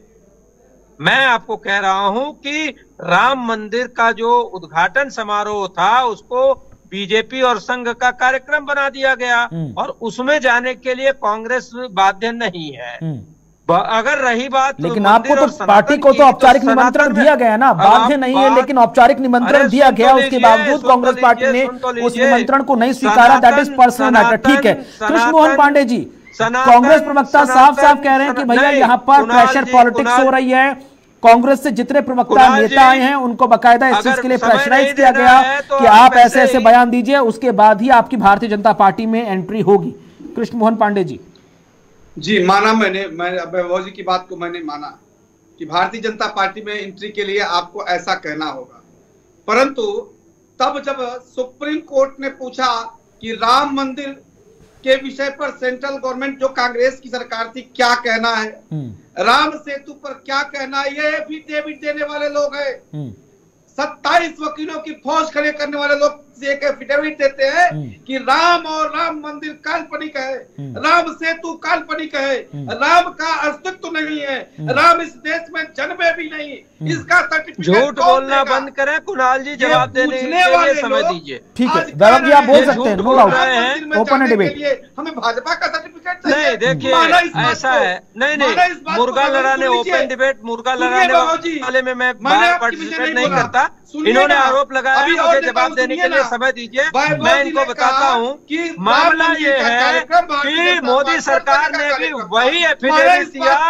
मैं आपको कह रहा हूं कि राम मंदिर का जो उद्घाटन समारोह था उसको बीजेपी और संघ का कार्यक्रम बना दिया गया और उसमें जाने के लिए कांग्रेस बाध्य नहीं है। अगर रही बात, लेकिन आपको तो पार्टी को तो औपचारिक निमंत्रण दिया गया ना, बाध्य नहीं है, लेकिन औपचारिक निमंत्रण दिया गया, उसके बावजूद कांग्रेस पार्टी ने उस निमंत्रण को नहीं स्वीकारा। That is personal matter. ठीक है, कृष्ण मोहन पांडे जी, कांग्रेस प्रवक्ता साफ साफ कह रहे हैं कि भैया यहाँ पर प्रेशर पॉलिटिक्स हो रही है। कांग्रेस से जितने प्रवक्ता नेता आए हैं उनको बकायदा इस चीज के लिए प्रेशराइज किया गया कि आप ऐसे ऐसे बयान दीजिए, उसके बाद ही आपकी भारतीय जनता पार्टी में एंट्री होगी। कृष्ण मोहन पांडे जी। जी, माना मैंने, मैं वैभव जी की बात को मैंने माना कि भारतीय जनता पार्टी में एंट्री के लिए आपको ऐसा कहना होगा, परंतु तब जब सुप्रीम कोर्ट ने पूछा कि राम मंदिर के विषय पर सेंट्रल गवर्नमेंट जो कांग्रेस की सरकार थी क्या कहना है, राम सेतु पर क्या कहना है, ये एफिडेविट देने वाले लोग हैं, सत्ताईस वकीलों की फौज खड़े करने वाले लोग एक एफिडेविट देते हैं कि राम और राम मंदिर काल्पनिक है, राम सेतु काल्पनिक है, राम का अस्तित्व नहीं है, राम इस देश में जन्मे भी नहीं, इसका सर्टिफिकेट झूठ बोलना बंद करें। कुणाल जी जवाब देने के लिए समय दीजिए। ठीक है, वैभव जी आप बोल सकते हैं, नो डाउट, ओपन डिबेट। हमें भाजपा का सर्टिफिकेट नहीं, देखिए ऐसा है, नहीं नहीं, मुर्गा लड़ाने ओपन डिबेट, मुर्गा लड़ाने वाले में मैं पार्टिसिपेट नहीं करता। इन्होंने आरोप लगाया, मुझे जवाब देने के लिए समय दीजिए। मैं इनको बताता हूँ कि मामला ये है कि मोदी सरकार ने भी वही एफिडेविट दिया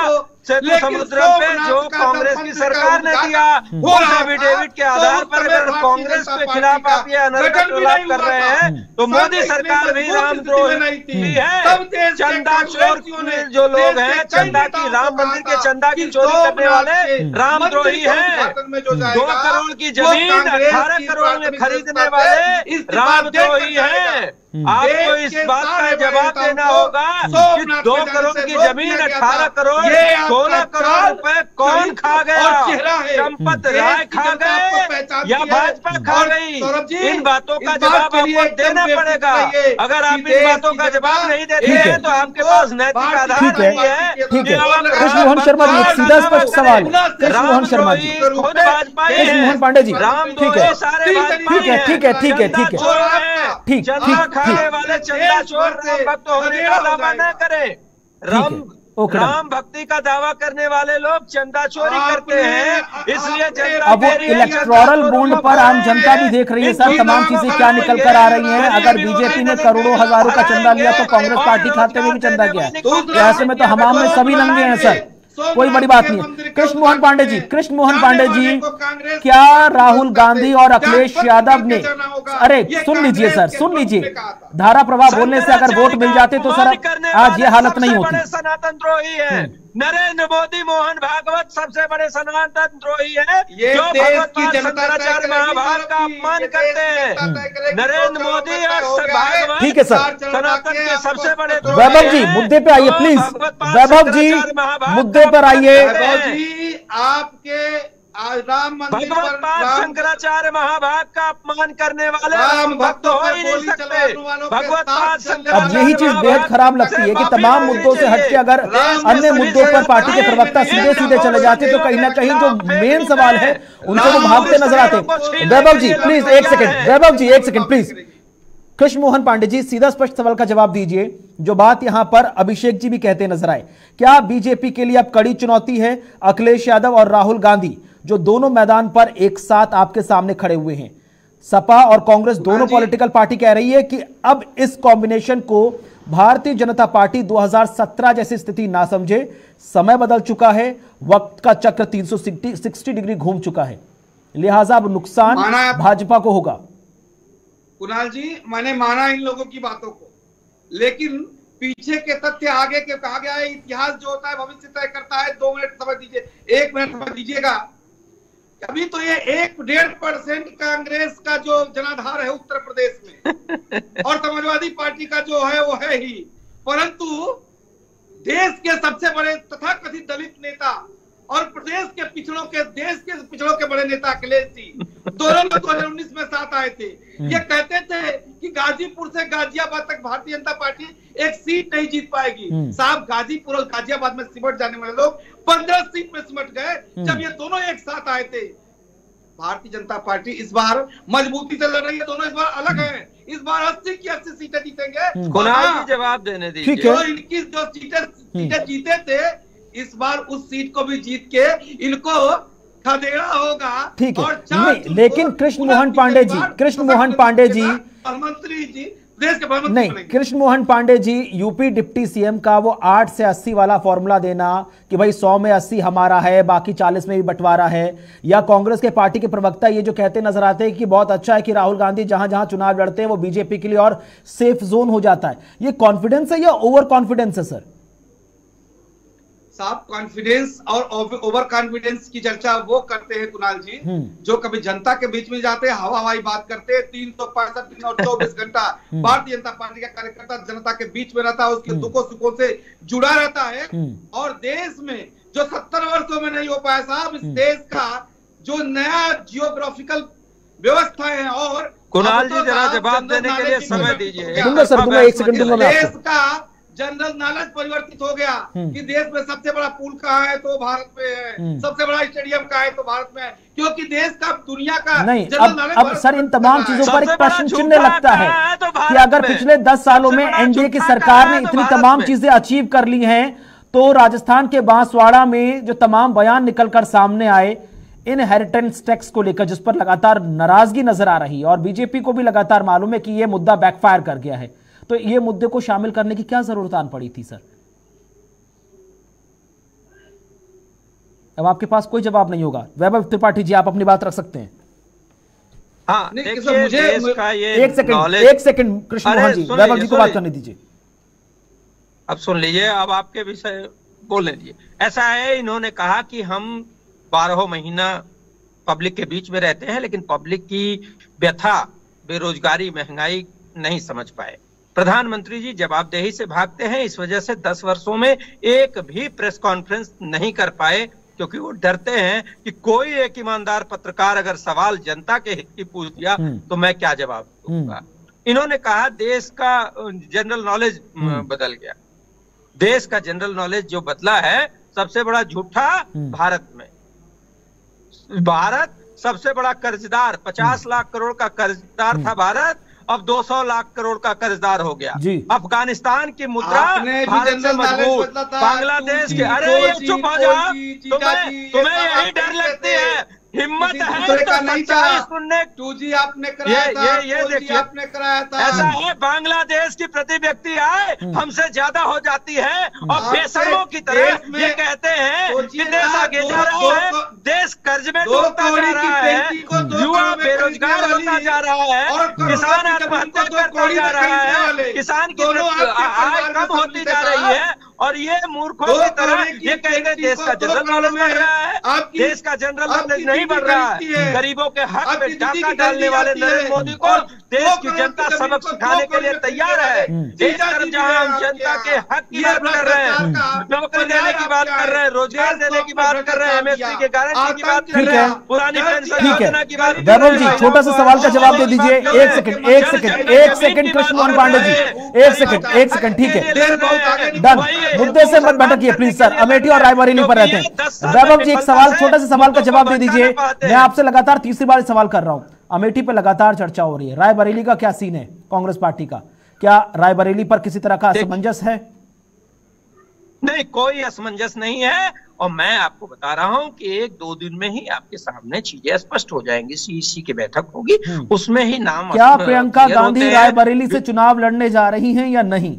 सेतु समुद्रम पे जो कांग्रेस की सरकार ने दिया, उस एफिडेविट के आधार पर अगर कांग्रेस के खिलाफ आप ये अनर्गल कर रहे हैं तो मोदी सरकार भी रामद्रोही है। चंदा चोर जो लोग हैं, चंदा की, राम मंदिर के चंदा की चोरी करने वाले रामद्रोही हैं। दो करोड़ की जमीन अठारह करोड़ में खरीदने वाले रामद्रोही हैं। आपको इस बात का जवाब देना होगा कि दो करोड़ की जमीन अठारह करोड़ सोलह करोड़ रुपए कौन खा गया? चंपत राय खा गए या भाजपा खा गई? इन बातों का जवाब आपको देना पड़ेगा। अगर आप इन बातों का जवाब नहीं देते हैं तो आपके पास नैतिक आधार नहीं है। ठीक है, कृष्ण मोहन शर्मा जी, एक सीधा स्पष्ट सवाल। कृष्ण मोहन शर्मा जी, खुद भाजपा, कृष्ण मोहन पांडे जी, राम ठीक है, सारे ठीक है, ठीक है, ठीक है, ठीक है, ठीक ठीक खाने वाले चंदा चोर राम भक्त होने का दावा न करें। राम राम भक्ति का दावा करने वाले लोग चंदा चोरी करते हैं, इसलिए जनता अब वो इलेक्टोरल बॉन्ड पर आम जनता भी देख रही है सर, तमाम चीजें क्या निकल कर आ रही हैं। अगर बीजेपी ने करोड़ों हजारों का चंदा लिया तो कांग्रेस पार्टी खाते में भी चंदा गया है। ऐसे में तो हमाम में सभी नंगे हैं सर, कोई बड़ी बात नहीं है। कृष्ण मोहन पांडे जी, कृष्ण मोहन पांडे जी, क्या राहुल गांधी और अखिलेश यादव ने, अरे सुन लीजिए सर, सुन लीजिए, धारा प्रवाह बोलने से अगर वोट मिल जाते तो सर आज ये हालत नहीं होती। सनातन द्रोही है नरेंद्र मोदी, मोहन भागवत सबसे बड़े सनातन द्रोही है जो भगवत शंकराचार्य महाभारत का अपमान करते हैं। नरेंद्र मोदी और भागवत, ठीक है सर, सनातन के सबसे बड़े। वैभव जी मुद्दे पे आइए प्लीज, वैभव जी मुद्दे पर आइए। आपके राम मंदिर भगवत पाद शंकराचार्य महाभाग का अपमान करने वाले राम भक्त हो ही नहीं सकते। भगवत पाद, अब यही चीज बेहद खराब लगती है कि तमाम मुद्दों से हटके अगर अन्य मुद्दों पर पार्टी के प्रवक्ता सीधे सीधे चले जाते तो कहीं ना कहीं जो मेन सवाल है उनसे वो भागते नजर आते। वैभव जी प्लीज एक सेकंड, वैभव जी एक सेकंड प्लीज। कृष्ण मोहन पांडे जी, सीधा स्पष्ट सवाल का जवाब दीजिए। जो बात यहां पर अभिषेक जी भी कहते नजर आए, क्या बीजेपी के लिए अब कड़ी चुनौती है अखिलेश यादव और राहुल गांधी जो दोनों मैदान पर एक साथ आपके सामने खड़े हुए हैं? सपा और कांग्रेस दोनों पॉलिटिकल पार्टी कह रही है कि अब इस कॉम्बिनेशन को भारतीय जनता पार्टी दो हज़ार सत्रह जैसी स्थिति ना समझे। समय बदल चुका है, वक्त का चक्र तीन सौ साठ डिग्री घूम चुका है, लिहाजा अब नुकसान भाजपा को होगा। कुणाल जी, मैंने माना इन लोगों की बातों को, लेकिन पीछे के तथ्य आगे के कहा गया है। इतिहास जो होता है भविष्य तय करता है। दो मिनट समय दीजिए, एक मिनट समय दीजिएगा। अभी तो ये एक डेढ़ परसेंट कांग्रेस का जो जनाधार है उत्तर प्रदेश में और समाजवादी पार्टी का जो है वो है ही, परंतु देश के सबसे बड़े तथाकथित दलित नेता और प्रदेश के पिछड़ों के देश के पिछड़ों के बड़े नेता अखिलेश जी दोनों दो हजार उन्नीस में साथ आए थे। ये कहते थे कि गाजीपुर से गाजियाबाद तक भारतीय जनता पार्टी एक सीट नहीं जीत पाएगी। साहब, गाजीपुर और गाजियाबाद में सिमट जाने वाले लोग पंद्रह सीट में सिमट गए जब ये दोनों एक साथ आए थे। भारतीय जनता पार्टी इस बार मजबूती से लड़ रही है, दोनों इस बार अलग है। इस बार अस्सी की अस्सी सीटें जीतेंगे। कुणाल जी जवाब देने दीजिए। जो इनकी जो सीटें सीटें जीते थे, इस बार उस सीट को भी जीत के इनको खदेड़ा होगा। ठीक है, नहीं, लेकिन कृष्ण मोहन पांडे जी, कृष्ण मोहन पांडे जी, प्रधानमंत्री जी, देश के प्रधानमंत्री नहीं, Krishna Mohan Pandey ji, UP deputy CM का वो आठ से अस्सी वाला फॉर्मूला देना कि भाई सौ में अस्सी हमारा है, बाकी चालीस में भी बंटवारा है, या कांग्रेस के पार्टी के प्रवक्ता ये जो कहते नजर आते हैं कि बहुत अच्छा है कि राहुल गांधी जहां जहां चुनाव लड़ते हैं वो बीजेपी के लिए और सेफ जोन हो जाता है, ये कॉन्फिडेंस है या ओवर कॉन्फिडेंस है सर? साहब, कॉन्फिडेंस और ओवर कॉन्फिडेंस की चर्चा वो करते हैं कुणाल जी जो कभी जनता के बीच में जाते हैं, हवा हवाई बात करते हैं। तीन सौ पैंसठ दिन और चौबीस घंटा भारतीय जनता पार्टी का कार्यकर्ता जनता के बीच में रहता है, उसके दुखों सुखों से जुड़ा रहता है। और देश में जो सत्तर वर्षों में नहीं हो पाया साहब, इस देश का जो नया जियोग्राफिकल व्यवस्था है। और कुणाल जी जरा जवाब देने के लिए समय दीजिए। देश का जनरल नॉलेज परिवर्तित हो गया कि देश में सबसे बड़ा पुल कहाँ है तो भारत में है, सबसे बड़ा स्टेडियम कहाँ है तो भारत में है, क्योंकि देश का दुनिया का नहीं। अब, अब सर इन तमाम चीजों पर एक प्रश्न चिन्ह लगता है कि अगर पिछले दस सालों में एनडीए की सरकार ने इतनी तमाम चीजें अचीव कर ली हैं तो राजस्थान के बांसवाड़ा में जो तमाम बयान निकलकर सामने आए इनहेरिटेंस टैक्स को लेकर, जिस पर लगातार नाराजगी नजर आ रही है और बीजेपी को भी लगातार मालूम है कि यह मुद्दा बैकफायर कर गया है, तो ये मुद्दे को शामिल करने की क्या जरूरत आन पड़ी थी सर? अब आपके पास कोई जवाब नहीं होगा। वैभव त्रिपाठी जी, आप अपनी बात रख सकते हैं। हाँ, देखिए देश का ये एक सेकंड एक सेकंड कृष्ण मोहन जी, वैभव जी को बात करने दीजिए। अब सुन लीजिए, अब आपके विषय बोलने दीजिए। ऐसा है, इन्होंने कहा कि हम बारह महीना पब्लिक के बीच में रहते हैं, लेकिन पब्लिक की व्यथा, बेरोजगारी, महंगाई नहीं समझ पाए। प्रधानमंत्री जी जवाबदेही से भागते हैं, इस वजह से दस वर्षों में एक भी प्रेस कॉन्फ्रेंस नहीं कर पाए, क्योंकि वो डरते हैं कि कोई एक ईमानदार पत्रकार अगर सवाल जनता के हित की पूछ दिया तो मैं क्या जवाब दूंगा। इन्होंने कहा देश का जनरल नॉलेज बदल गया। देश का जनरल नॉलेज जो बदला है, सबसे बड़ा झूठा भारत में। भारत सबसे बड़ा कर्जदार, पचास लाख करोड़ का कर्जदार था भारत, अब दो सौ लाख करोड़ का कर्जदार हो गया। अफगानिस्तान की मुद्रा भारत से मजबूत, बांग्लादेश के, अरे ये चुप हो जाओ, तुम्हें तुम्हें यही डर लगती है, हिम्मत है तो सच्चाई सुनने। टू जी आपने कराया ये, था, ये, ये देखिए आपने कराया था। ऐसा है, बांग्लादेश की प्रति व्यक्ति आय हमसे ज्यादा हो जाती है, और बेशर्मों की तरह ये कहते हैं कि देश आगे जा रहा है, देश कर्ज में डूबता जा रहा है, युवा बेरोजगार होता जा रहा है, किसान आत्महत्या करता जा रहा है, किसान की आय कम होती जा रही है, और ये मूर्खों की तरह ये कहते देश का जनरल नॉलेज बढ़ रहा है। देश का जनरल नॉलेज नहीं बढ़ रहा है। गरीबों के हक में डाका डालने वाले नरेंद्र मोदी को देश की जनता सबक सिखाने के लिए तैयार है। एक तरफ जहां हम जनता के हक की बात कर रहे हैं, नौकरी देने की बात कर रहे हैं, रोजगार देने की बात कर रहे हैं, एमएसपी के गारंटी की बात कर रहे हैं, पुरानी पेंशन योजना की बात। वैभव जी, छोटा सा सवाल का जवाब दे दीजिए। एक सेकंड एक सेकंड एक सेकंड कृष्ण मोहन पांडे जी, एक सेकंड एक सेकंड ठीक है, डन। मुद्दे से मत भटकिए प्लीज सर, अमेठी और रायबरेली पर रहते हैं। वैभव जी, एक सवाल, छोटा सा सवाल का जवाब दे दीजिए। मैं आपसे लगातार तीसरी बार सवाल कर रहा हूं, अमेठी पर लगातार चर्चा हो रही है, रायबरेली का क्या सीन है कांग्रेस पार्टी का? क्या रायबरेली पर किसी तरह का असमंजस है? नहीं, कोई असमंजस नहीं है, और मैं आपको बता रहा हूं कि एक दो दिन में ही आपके सामने चीजें स्पष्ट हो जाएंगी। सीईसी की बैठक होगी, उसमें ही नाम। क्या प्रियंका गांधी रायबरेली से चुनाव लड़ने जा रही हैं या नहीं?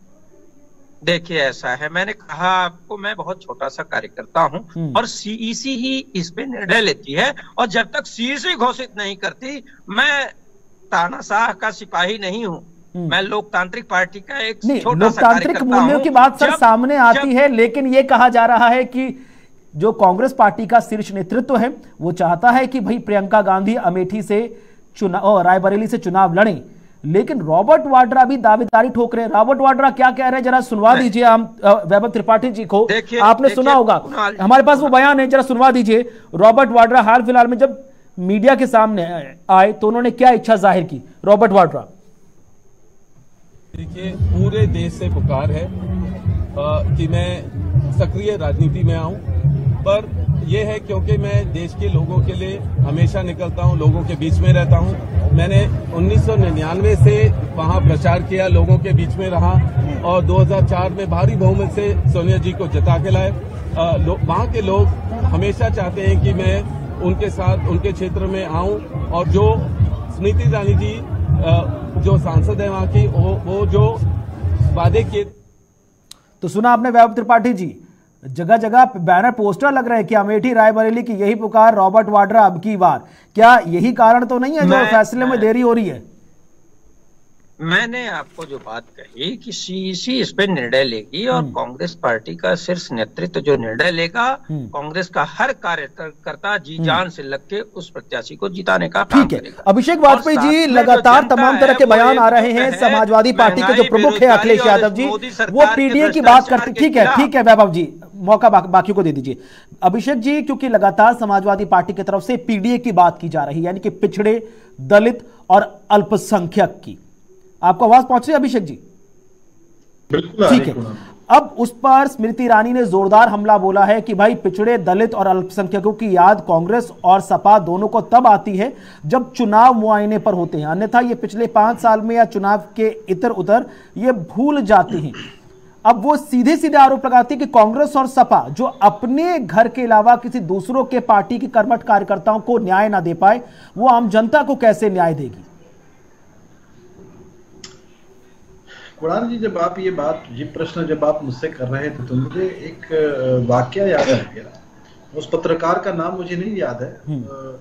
देखिए, ऐसा है, मैंने कहा आपको, मैं बहुत छोटा सा कार्यकर्ता हूं, और सीईसी ही इस पे निर्णय लेती है, और जब तक सीईसी घोषित नहीं करती, मैं तानाशाह का सिपाही नहीं हूं। मैं लोकतांत्रिक पार्टी का एक छोटा लोकतांत्रिक मूल्यों की बात सर सामने आती है, लेकिन ये कहा जा रहा है कि जो कांग्रेस पार्टी का शीर्ष नेतृत्व है वो चाहता है कि भाई प्रियंका गांधी अमेठी से चुनाव, रायबरेली से चुनाव लड़ें, लेकिन रॉबर्ट वाड्रा भी दावेदारी ठोक रहे हैं। रॉबर्ट वाड्रा क्या कह रहे हैं, जरा सुनवा दीजिए हम वैभव त्रिपाठी जी को। आपने सुना होगा, हमारे पास वो बयान है, जरा सुनवा दीजिए। रॉबर्ट वाड्रा हाल फिलहाल में जब मीडिया के सामने आए तो उन्होंने क्या इच्छा जाहिर की? रॉबर्ट वाड्रा, देखिए, पूरे देश से पुकार है आ, कि मैं सक्रिय राजनीति में आऊं, पर यह है क्योंकि मैं देश के लोगों के लिए हमेशा निकलता हूं, लोगों के बीच में रहता हूं। मैंने उन्नीस सौ निन्यानवे से वहां प्रचार किया, लोगों के बीच में रहा, और दो हज़ार चार में भारी बहुमत से सोनिया जी को जिता के लाए। वहां के लोग हमेशा चाहते हैं कि मैं उनके साथ उनके क्षेत्र में आऊं, और जो स्मृति ईरानी जी जो सांसद है वहां की, वो, वो जो वादे किए। तो सुना आपने वैभव त्रिपाठी जी, जगह जगह बैनर पोस्टर लग रहे हैं कि अमेठी रायबरेली की यही पुकार, रॉबर्ट वाड्रा अब की बार। क्या यही कारण तो नहीं है जो फैसले में देरी हो रही है? मैंने आपको जो बात कही कि सीईसी इस पे निर्णय लेगी, और कांग्रेस पार्टी का शीर्ष नेतृत्व जो निर्णय लेगा, कांग्रेस का हर कार्यकर्ता जी जान से लग के उस प्रत्याशी को जिताने का काम करेगा। अभिषेक वाजपेयी जी, लगातार तमाम तरह के बयान आ रहे हैं। समाजवादी पार्टी के जो प्रमुख है अखिलेश यादव जी, वो पीडीए की बात करते। ठीक है ठीक है वैभव जी, मौका बाकी को दे दीजिए। अभिषेक जी, क्योंकि लगातार समाजवादी पार्टी की तरफ से पीडीए की बात की जा रही है, यानी कि पिछड़े, दलित और अल्पसंख्यक की, आपको आवाज पहुंच रही है अभिषेक जी? बिल्कुल ठीक है। अब उस पर स्मृति ईरानी ने जोरदार हमला बोला है कि भाई पिछड़े, दलित और अल्पसंख्यकों की याद कांग्रेस और सपा दोनों को तब आती है जब चुनाव मुआयने पर होते हैं, अन्यथा ये पिछले पांच साल में या चुनाव के इतर उधर ये भूल जाती हैं। अब वो सीधे सीधे आरोप लगाती है कि कांग्रेस और सपा जो अपने घर के अलावा किसी दूसरों के पार्टी के कर्मठ कार्यकर्ताओं को न्याय ना दे पाए, वो आम जनता को कैसे न्याय देगी? कुणाल जी, जब आप ये बात ये प्रश्न जब आप मुझसे कर रहे थे तो मुझे एक वाक्य याद आ गया उस पत्रकार का नाम मुझे नहीं याद है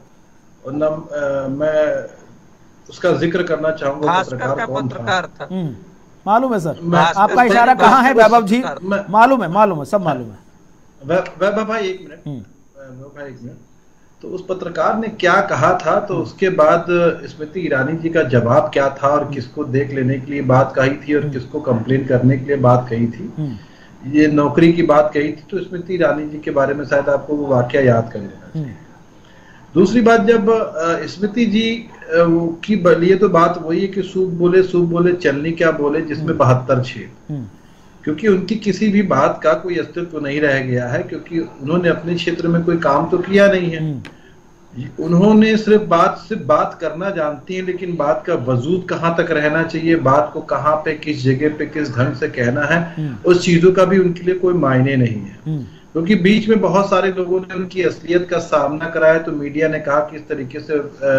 और ना मैं उसका जिक्र करना चाहूंगा। पत्रकार कौन पत्रकार था, था। मालूम है सर, आपका इशारा कहाँ है वैभव जी? मालूम है, मालूम है, सब मालूम है। वैभव भाई एक मिनट, वैभव भाई एक मिनट। तो उस पत्रकार ने क्या कहा था, तो उसके बाद स्मृति ईरानी जी का जवाब क्या था और किसको देख लेने के लिए बात कही थी और किसको कंप्लेन करने के लिए बात कही थी, ये नौकरी की बात कही थी। तो स्मृति ईरानी जी के बारे में शायद आपको वो वाकया याद कर लेना चाहिए। दूसरी बात, जब स्मृति जी की लिए तो बात वही है कि सूप बोले सूप बोले चलनी क्या बोले, जिसमें बहत्तर छेद, क्योंकि उनकी किसी भी बात का कोई अस्तित्व नहीं रह गया है, क्योंकि उन्होंने अपने क्षेत्र में कोई काम तो किया नहीं है। उन्होंने सिर्फ बात सिर्फ बात करना जानती हैं, लेकिन बात का वजूद कहाँ तक रहना चाहिए, बात को कहाँ पे किस जगह पे किस ढंग से कहना है, उस चीजों का भी उनके लिए कोई मायने नहीं है। क्योंकि बीच में बहुत सारे लोगों ने उनकी असलियत का सामना कराया, तो मीडिया ने कहा कि इस तरीके से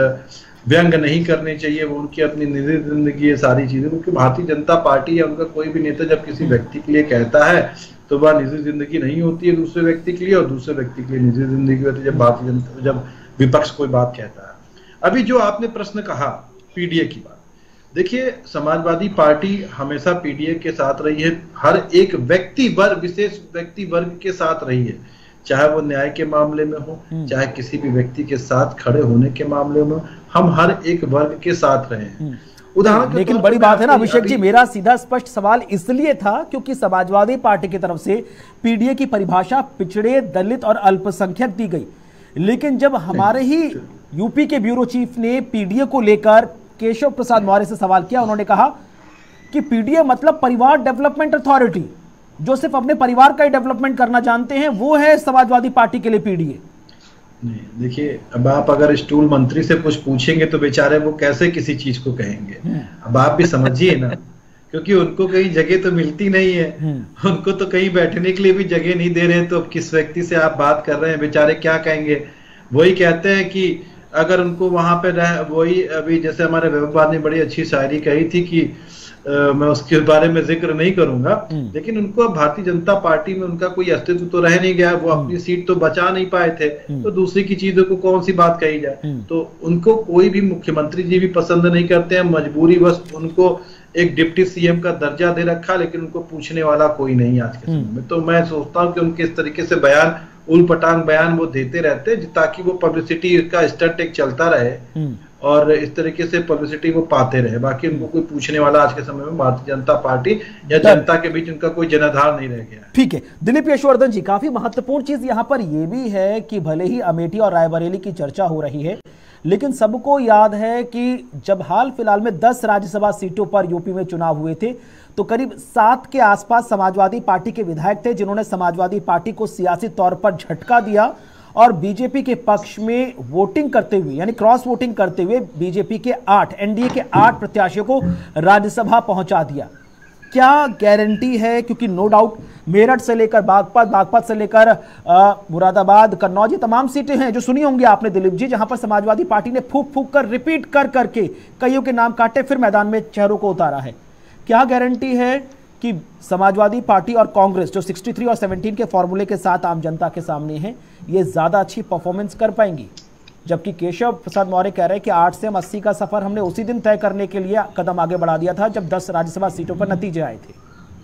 व्यंग नहीं करनी चाहिए, वो उनकी अपनी निजी जिंदगी है सारी चीजें। क्योंकि भारतीय जनता पार्टी या उनका कोई भी नेता जब किसी व्यक्ति के लिए कहता है तो वह निजी जिंदगी नहीं होती है दूसरे व्यक्ति के लिए, और दूसरे व्यक्ति के लिए निजी जिंदगी होती है जब भारतीय जनता जब विपक्ष कोई बात कहता है। अभी जो आपने प्रश्न कहा पीडीए की बात, देखिए समाजवादी पार्टी हमेशा पीडीए के साथ रही है, हर एक व्यक्ति वर्ग विशेष व्यक्ति वर्ग के साथ रही है, चाहे वो न्याय के मामले में हो, चाहे किसी भी व्यक्ति के साथ खड़े होने के मामले में, हम हर एक वर्ग के साथ रहे हैं। उदाहरण लेकिन बड़ी बात है ना अभिषेक जी, मेरा सीधा स्पष्ट सवाल इसलिए था क्योंकि समाजवादी पार्टी की तरफ से पीडीए की परिभाषा पिछड़े, दलित और अल्पसंख्यक दी गई, लेकिन जब हमारे ही यूपी के ब्यूरो चीफ ने पीडीए को लेकर केशव प्रसाद मौर्य से सवाल किया, उन्होंने कहा कि पीडीए मतलब परिवार डेवलपमेंट अथॉरिटी, जो सिर्फ अपने परिवार का ही डेवलपमेंट करना जानते हैं, वो है समाजवादी पार्टी के लिए पीडीए। नहीं, देखिए अब आप अगर स्टूल मंत्री से कुछ पूछेंगे तो बेचारे वो कैसे किसी चीज को कहेंगे, अब आप भी समझिए ना, क्योंकि उनको कहीं जगह तो मिलती नहीं है, उनको तो कहीं बैठने के लिए भी जगह नहीं दे रहे, तो अब किस व्यक्ति से आप बात कर रहे हैं, बेचारे क्या कहेंगे। वही कहते हैं कि अगर उनको वहां पे रह, वही अभी जैसे हमारे वैभव ने बड़ी अच्छी शायरी कही थी कि आ, मैं उसके बारे में जिक्र नहीं करूंगा, लेकिन उनको भारतीय जनता पार्टी में उनका कोई अस्तित्व तो रह नहीं गया, वो अपनी सीट तो बचा नहीं पाए थे, तो दूसरी की चीजों को कौन सी बात कही जाए। तो उनको कोई भी मुख्यमंत्री जी भी पसंद नहीं करते हैं, मजबूरी बस उनको एक डिप्टी सीएम का दर्जा दे रखा, लेकिन उनको पूछने वाला कोई नहीं आज के समय में। तो मैं सोचता हूँ कि उनके इस तरीके से बयान उलपटांग बयान वो देते रहते हैं ताकि वो पब्लिसिटी का स्टंट एक चलता रहे और इस तरीके से पब्लिसिटी वो पाते रहे, बाकी उनको कोई पूछने वाला आज के समय में भारतीय जनता पार्टी या जनता के बीच उनका कोई जनाधार नहीं रह गया। ठीक है दिलीप यशवर्धन जी, काफी महत्वपूर्ण चीज यहाँ पर यह भी है कि भले ही अमेठी और रायबरेली की चर्चा हो रही है, लेकिन सबको याद है कि जब हाल फिलहाल में दस राज्यसभा सीटों पर यूपी में चुनाव हुए थे तो करीब सात के आसपास समाजवादी पार्टी के विधायक थे जिन्होंने समाजवादी पार्टी को सियासी तौर पर झटका दिया और बीजेपी के पक्ष में वोटिंग करते हुए यानी क्रॉस वोटिंग करते हुए बीजेपी के आठ एनडीए के आठ प्रत्याशियों को राज्यसभा पहुंचा दिया। क्या गारंटी है, क्योंकि नो डाउट मेरठ से लेकर बागपत बागपत से लेकर मुरादाबाद कन्नौज ये तमाम सीटें हैं जो सुनी होंगी आपने दिलीप जी, जहां पर समाजवादी पार्टी ने फूक फूक कर रिपीट कर करके कईयों के नाम काटे फिर मैदान में चेहरों को उतारा है। क्या गारंटी है कि समाजवादी पार्टी और कांग्रेस जो तिरसठ और सत्रह के फॉर्मूले के साथ आम जनता के सामने है ये ज्यादा अच्छी परफॉर्मेंस कर पाएंगी, जबकि केशव प्रसाद मौर्य कह रहे हैं कि आठ से अस्सी का सफर हमने उसी दिन तय करने के लिए कदम आगे बढ़ा दिया था जब दस राज्यसभा सीटों पर नतीजे आए थे।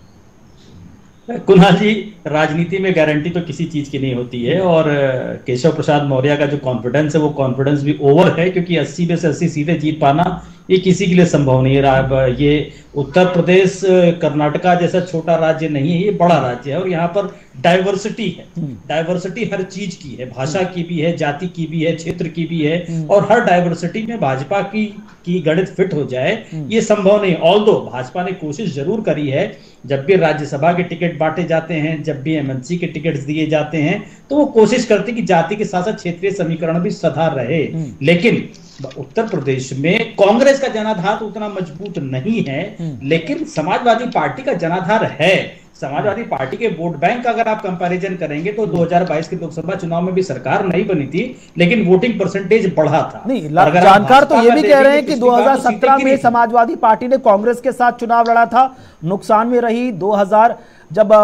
कुणाल जी, राजनीति में गारंटी तो किसी चीज की नहीं होती है और केशव प्रसाद मौर्य का जो कॉन्फिडेंस है वो कॉन्फिडेंस भी ओवर है, क्योंकि अस्सी में से अस्सी सीटें जीत पाना ये किसी के लिए संभव नहीं है। ये उत्तर प्रदेश कर्नाटका जैसा छोटा राज्य नहीं है, ये बड़ा राज्य है और यहाँ पर डाइवर्सिटी है, डाइवर्सिटी हर चीज की है, भाषा की भी है, जाति की भी है, क्षेत्र की भी है, और हर डाइवर्सिटी में भाजपा की की गणित फिट हो जाए ये संभव नहीं। ऑल्दो भाजपा ने कोशिश जरूर करी है, जब भी राज्यसभा के टिकट बांटे जाते हैं, जब भी एमएनसी के टिकट दिए जाते हैं तो वो कोशिश करती कि जाति के साथ साथ क्षेत्रीय समीकरण भी सधा रहे, लेकिन उत्तर प्रदेश में कांग्रेस का जनाधार तो उतना मजबूत नहीं है, लेकिन समाजवादी पार्टी का जनाधार है। समाजवादी पार्टी के वोट बैंक का अगर आप कंपैरिजन करेंगे तो दो हज़ार बाईस के लोकसभा चुनाव में भी सरकार नहीं बनी थी, लेकिन वोटिंग परसेंटेज बढ़ा था। नहीं, जानकार तो ये भी कह रहे हैं कि दो हज़ार सत्रह में समाजवादी पार्टी ने कांग्रेस के साथ चुनाव लड़ा था, नुकसान में रही। दो हज़ार जब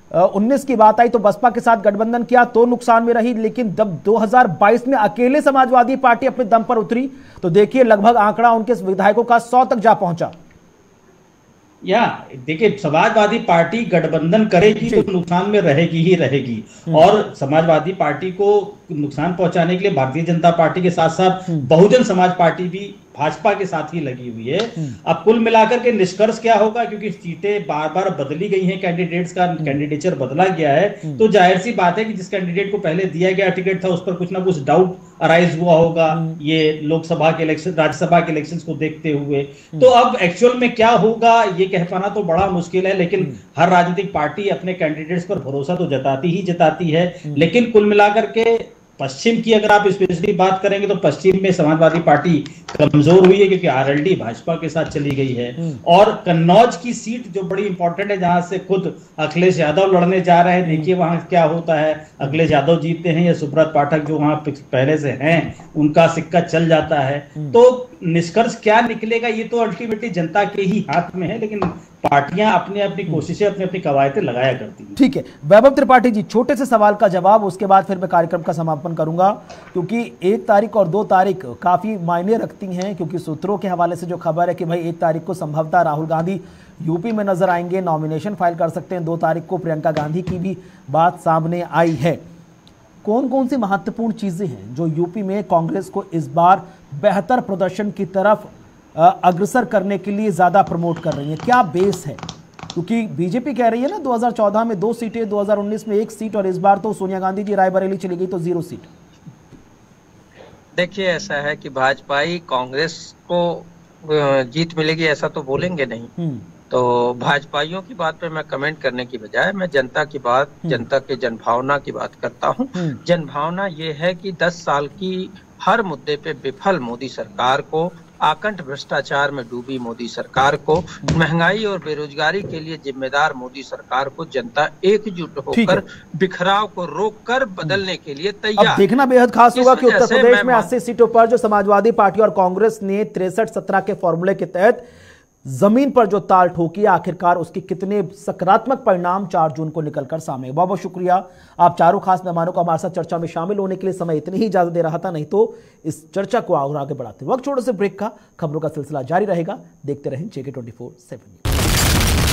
उन्नीस की बात आई तो बसपा के साथ गठबंधन किया तो नुकसान में रही, लेकिन जब दो हज़ार बाईस में अकेले समाजवादी पार्टी अपने दम पर उतरी तो देखिए लगभग आंकड़ा उनके विधायकों का सौ तक जा पहुंचा। या देखिए, समाजवादी पार्टी गठबंधन करेगी तो नुकसान में रहेगी ही रहेगी, और समाजवादी पार्टी को नुकसान पहुंचाने के लिए भारतीय जनता पार्टी के साथ साथ बहुजन समाज पार्टी भी भाजपा के साथ ही लगी हुई है। अब कुल मिलाकर के निष्कर्ष क्या होगा, क्योंकि सीटें बार बार बदली गई हैं, कैंडिडेट्स का कैंडिडेचर बदला गया है, तो जाहिर सी बात है कि जिस कैंडिडेट को पहले दिया गया टिकट था उस पर कुछ ना कुछ डाउट अराइज हुआ होगा ये लोकसभा के इलेक्शन, राज्यसभा के इलेक्शंस को देखते हुए। तो अब एक्चुअल में क्या होगा ये कह पाना तो बड़ा मुश्किल है, लेकिन हर राजनीतिक पार्टी अपने कैंडिडेट्स पर भरोसा तो जताती ही जताती है। लेकिन कुल मिलाकर के पश्चिम की अगर आप स्पेशली बात करेंगे तो पश्चिम में समाजवादी पार्टी कमजोर हुई है, क्योंकि आरएलडी भाजपा के साथ चली गई है। और कन्नौज की सीट जो बड़ी इंपॉर्टेंट है, जहां से खुद अखिलेश यादव लड़ने जा रहे हैं, देखिए वहां क्या होता है, अखिलेश यादव जीतते हैं या सुब्रत पाठक जो वहां पहले से हैं उनका सिक्का चल जाता है। तो निष्कर्ष क्या निकलेगा ये तो अल्टीमेटली जनता के ही हाथ में है, लेकिन पार्टियां अपनी अपनी कोशिशें अपनी अपनी कवायदें लगाया करती हैं। ठीक है वैभव त्रिपाठी जी, छोटे से सवाल का जवाब, उसके बाद फिर मैं कार्यक्रम का समापन करूंगा, क्योंकि एक तारीख और दो तारीख काफी मायने रखती हैं, क्योंकि सूत्रों के हवाले से जो खबर है कि भाई एक तारीख को संभवतः राहुल गांधी यूपी में नजर आएंगे, नॉमिनेशन फाइल कर सकते हैं, दो तारीख को प्रियंका गांधी की भी बात सामने आई है। कौन कौन सी महत्वपूर्ण चीजें हैं जो यूपी में कांग्रेस को इस बार बेहतर प्रदर्शन की तरफ अग्रसर करने के लिए ज्यादा प्रमोट कर रही है? क्या बेस है? क्योंकि बीजेपी कह रही है ना दो हज़ार चौदह में दो सीटें, दो हज़ार उन्नीस में एक सीट, और इस बार तो सोनिया गांधी जी रायबरेली चली गई तो जीरो सीट। देखिए ऐसा है कि भाजपाई कांग्रेस को जीत मिलेगी ऐसा तो बोलेंगे नहीं, तो भाजपाइयों की बात पे मैं कमेंट करने की बजाय मैं जनता की बात, जनता के जनभावना की बात करता हूँ। जनभावना ये है कि दस साल की हर मुद्दे पे विफल मोदी सरकार को, आकंठ भ्रष्टाचार में डूबी मोदी सरकार को, महंगाई और बेरोजगारी के लिए जिम्मेदार मोदी सरकार को जनता एकजुट होकर बिखराव को रोककर बदलने के लिए तैयार। अब देखना बेहद खास होगा कि उत्तर प्रदेश में अस्सी सीटों पर जो समाजवादी पार्टी और कांग्रेस ने तिरसठ सत्रह के फॉर्मूले के तहत जमीन पर जो ताल ठोकी, आखिरकार उसके कितने सकारात्मक परिणाम चार जून को निकलकर सामने। बहुत बहुत शुक्रिया आप चारों खास मेहमानों को हमारे साथ चर्चा में शामिल होने के लिए। समय इतनी ही इजाजत दे रहा था, नहीं तो इस चर्चा को और आगे बढ़ाते वक्त छोटे से ब्रेक का खबरों का सिलसिला जारी रहेगा। देखते रहें जेके ट्वेंटी फोर सेवन।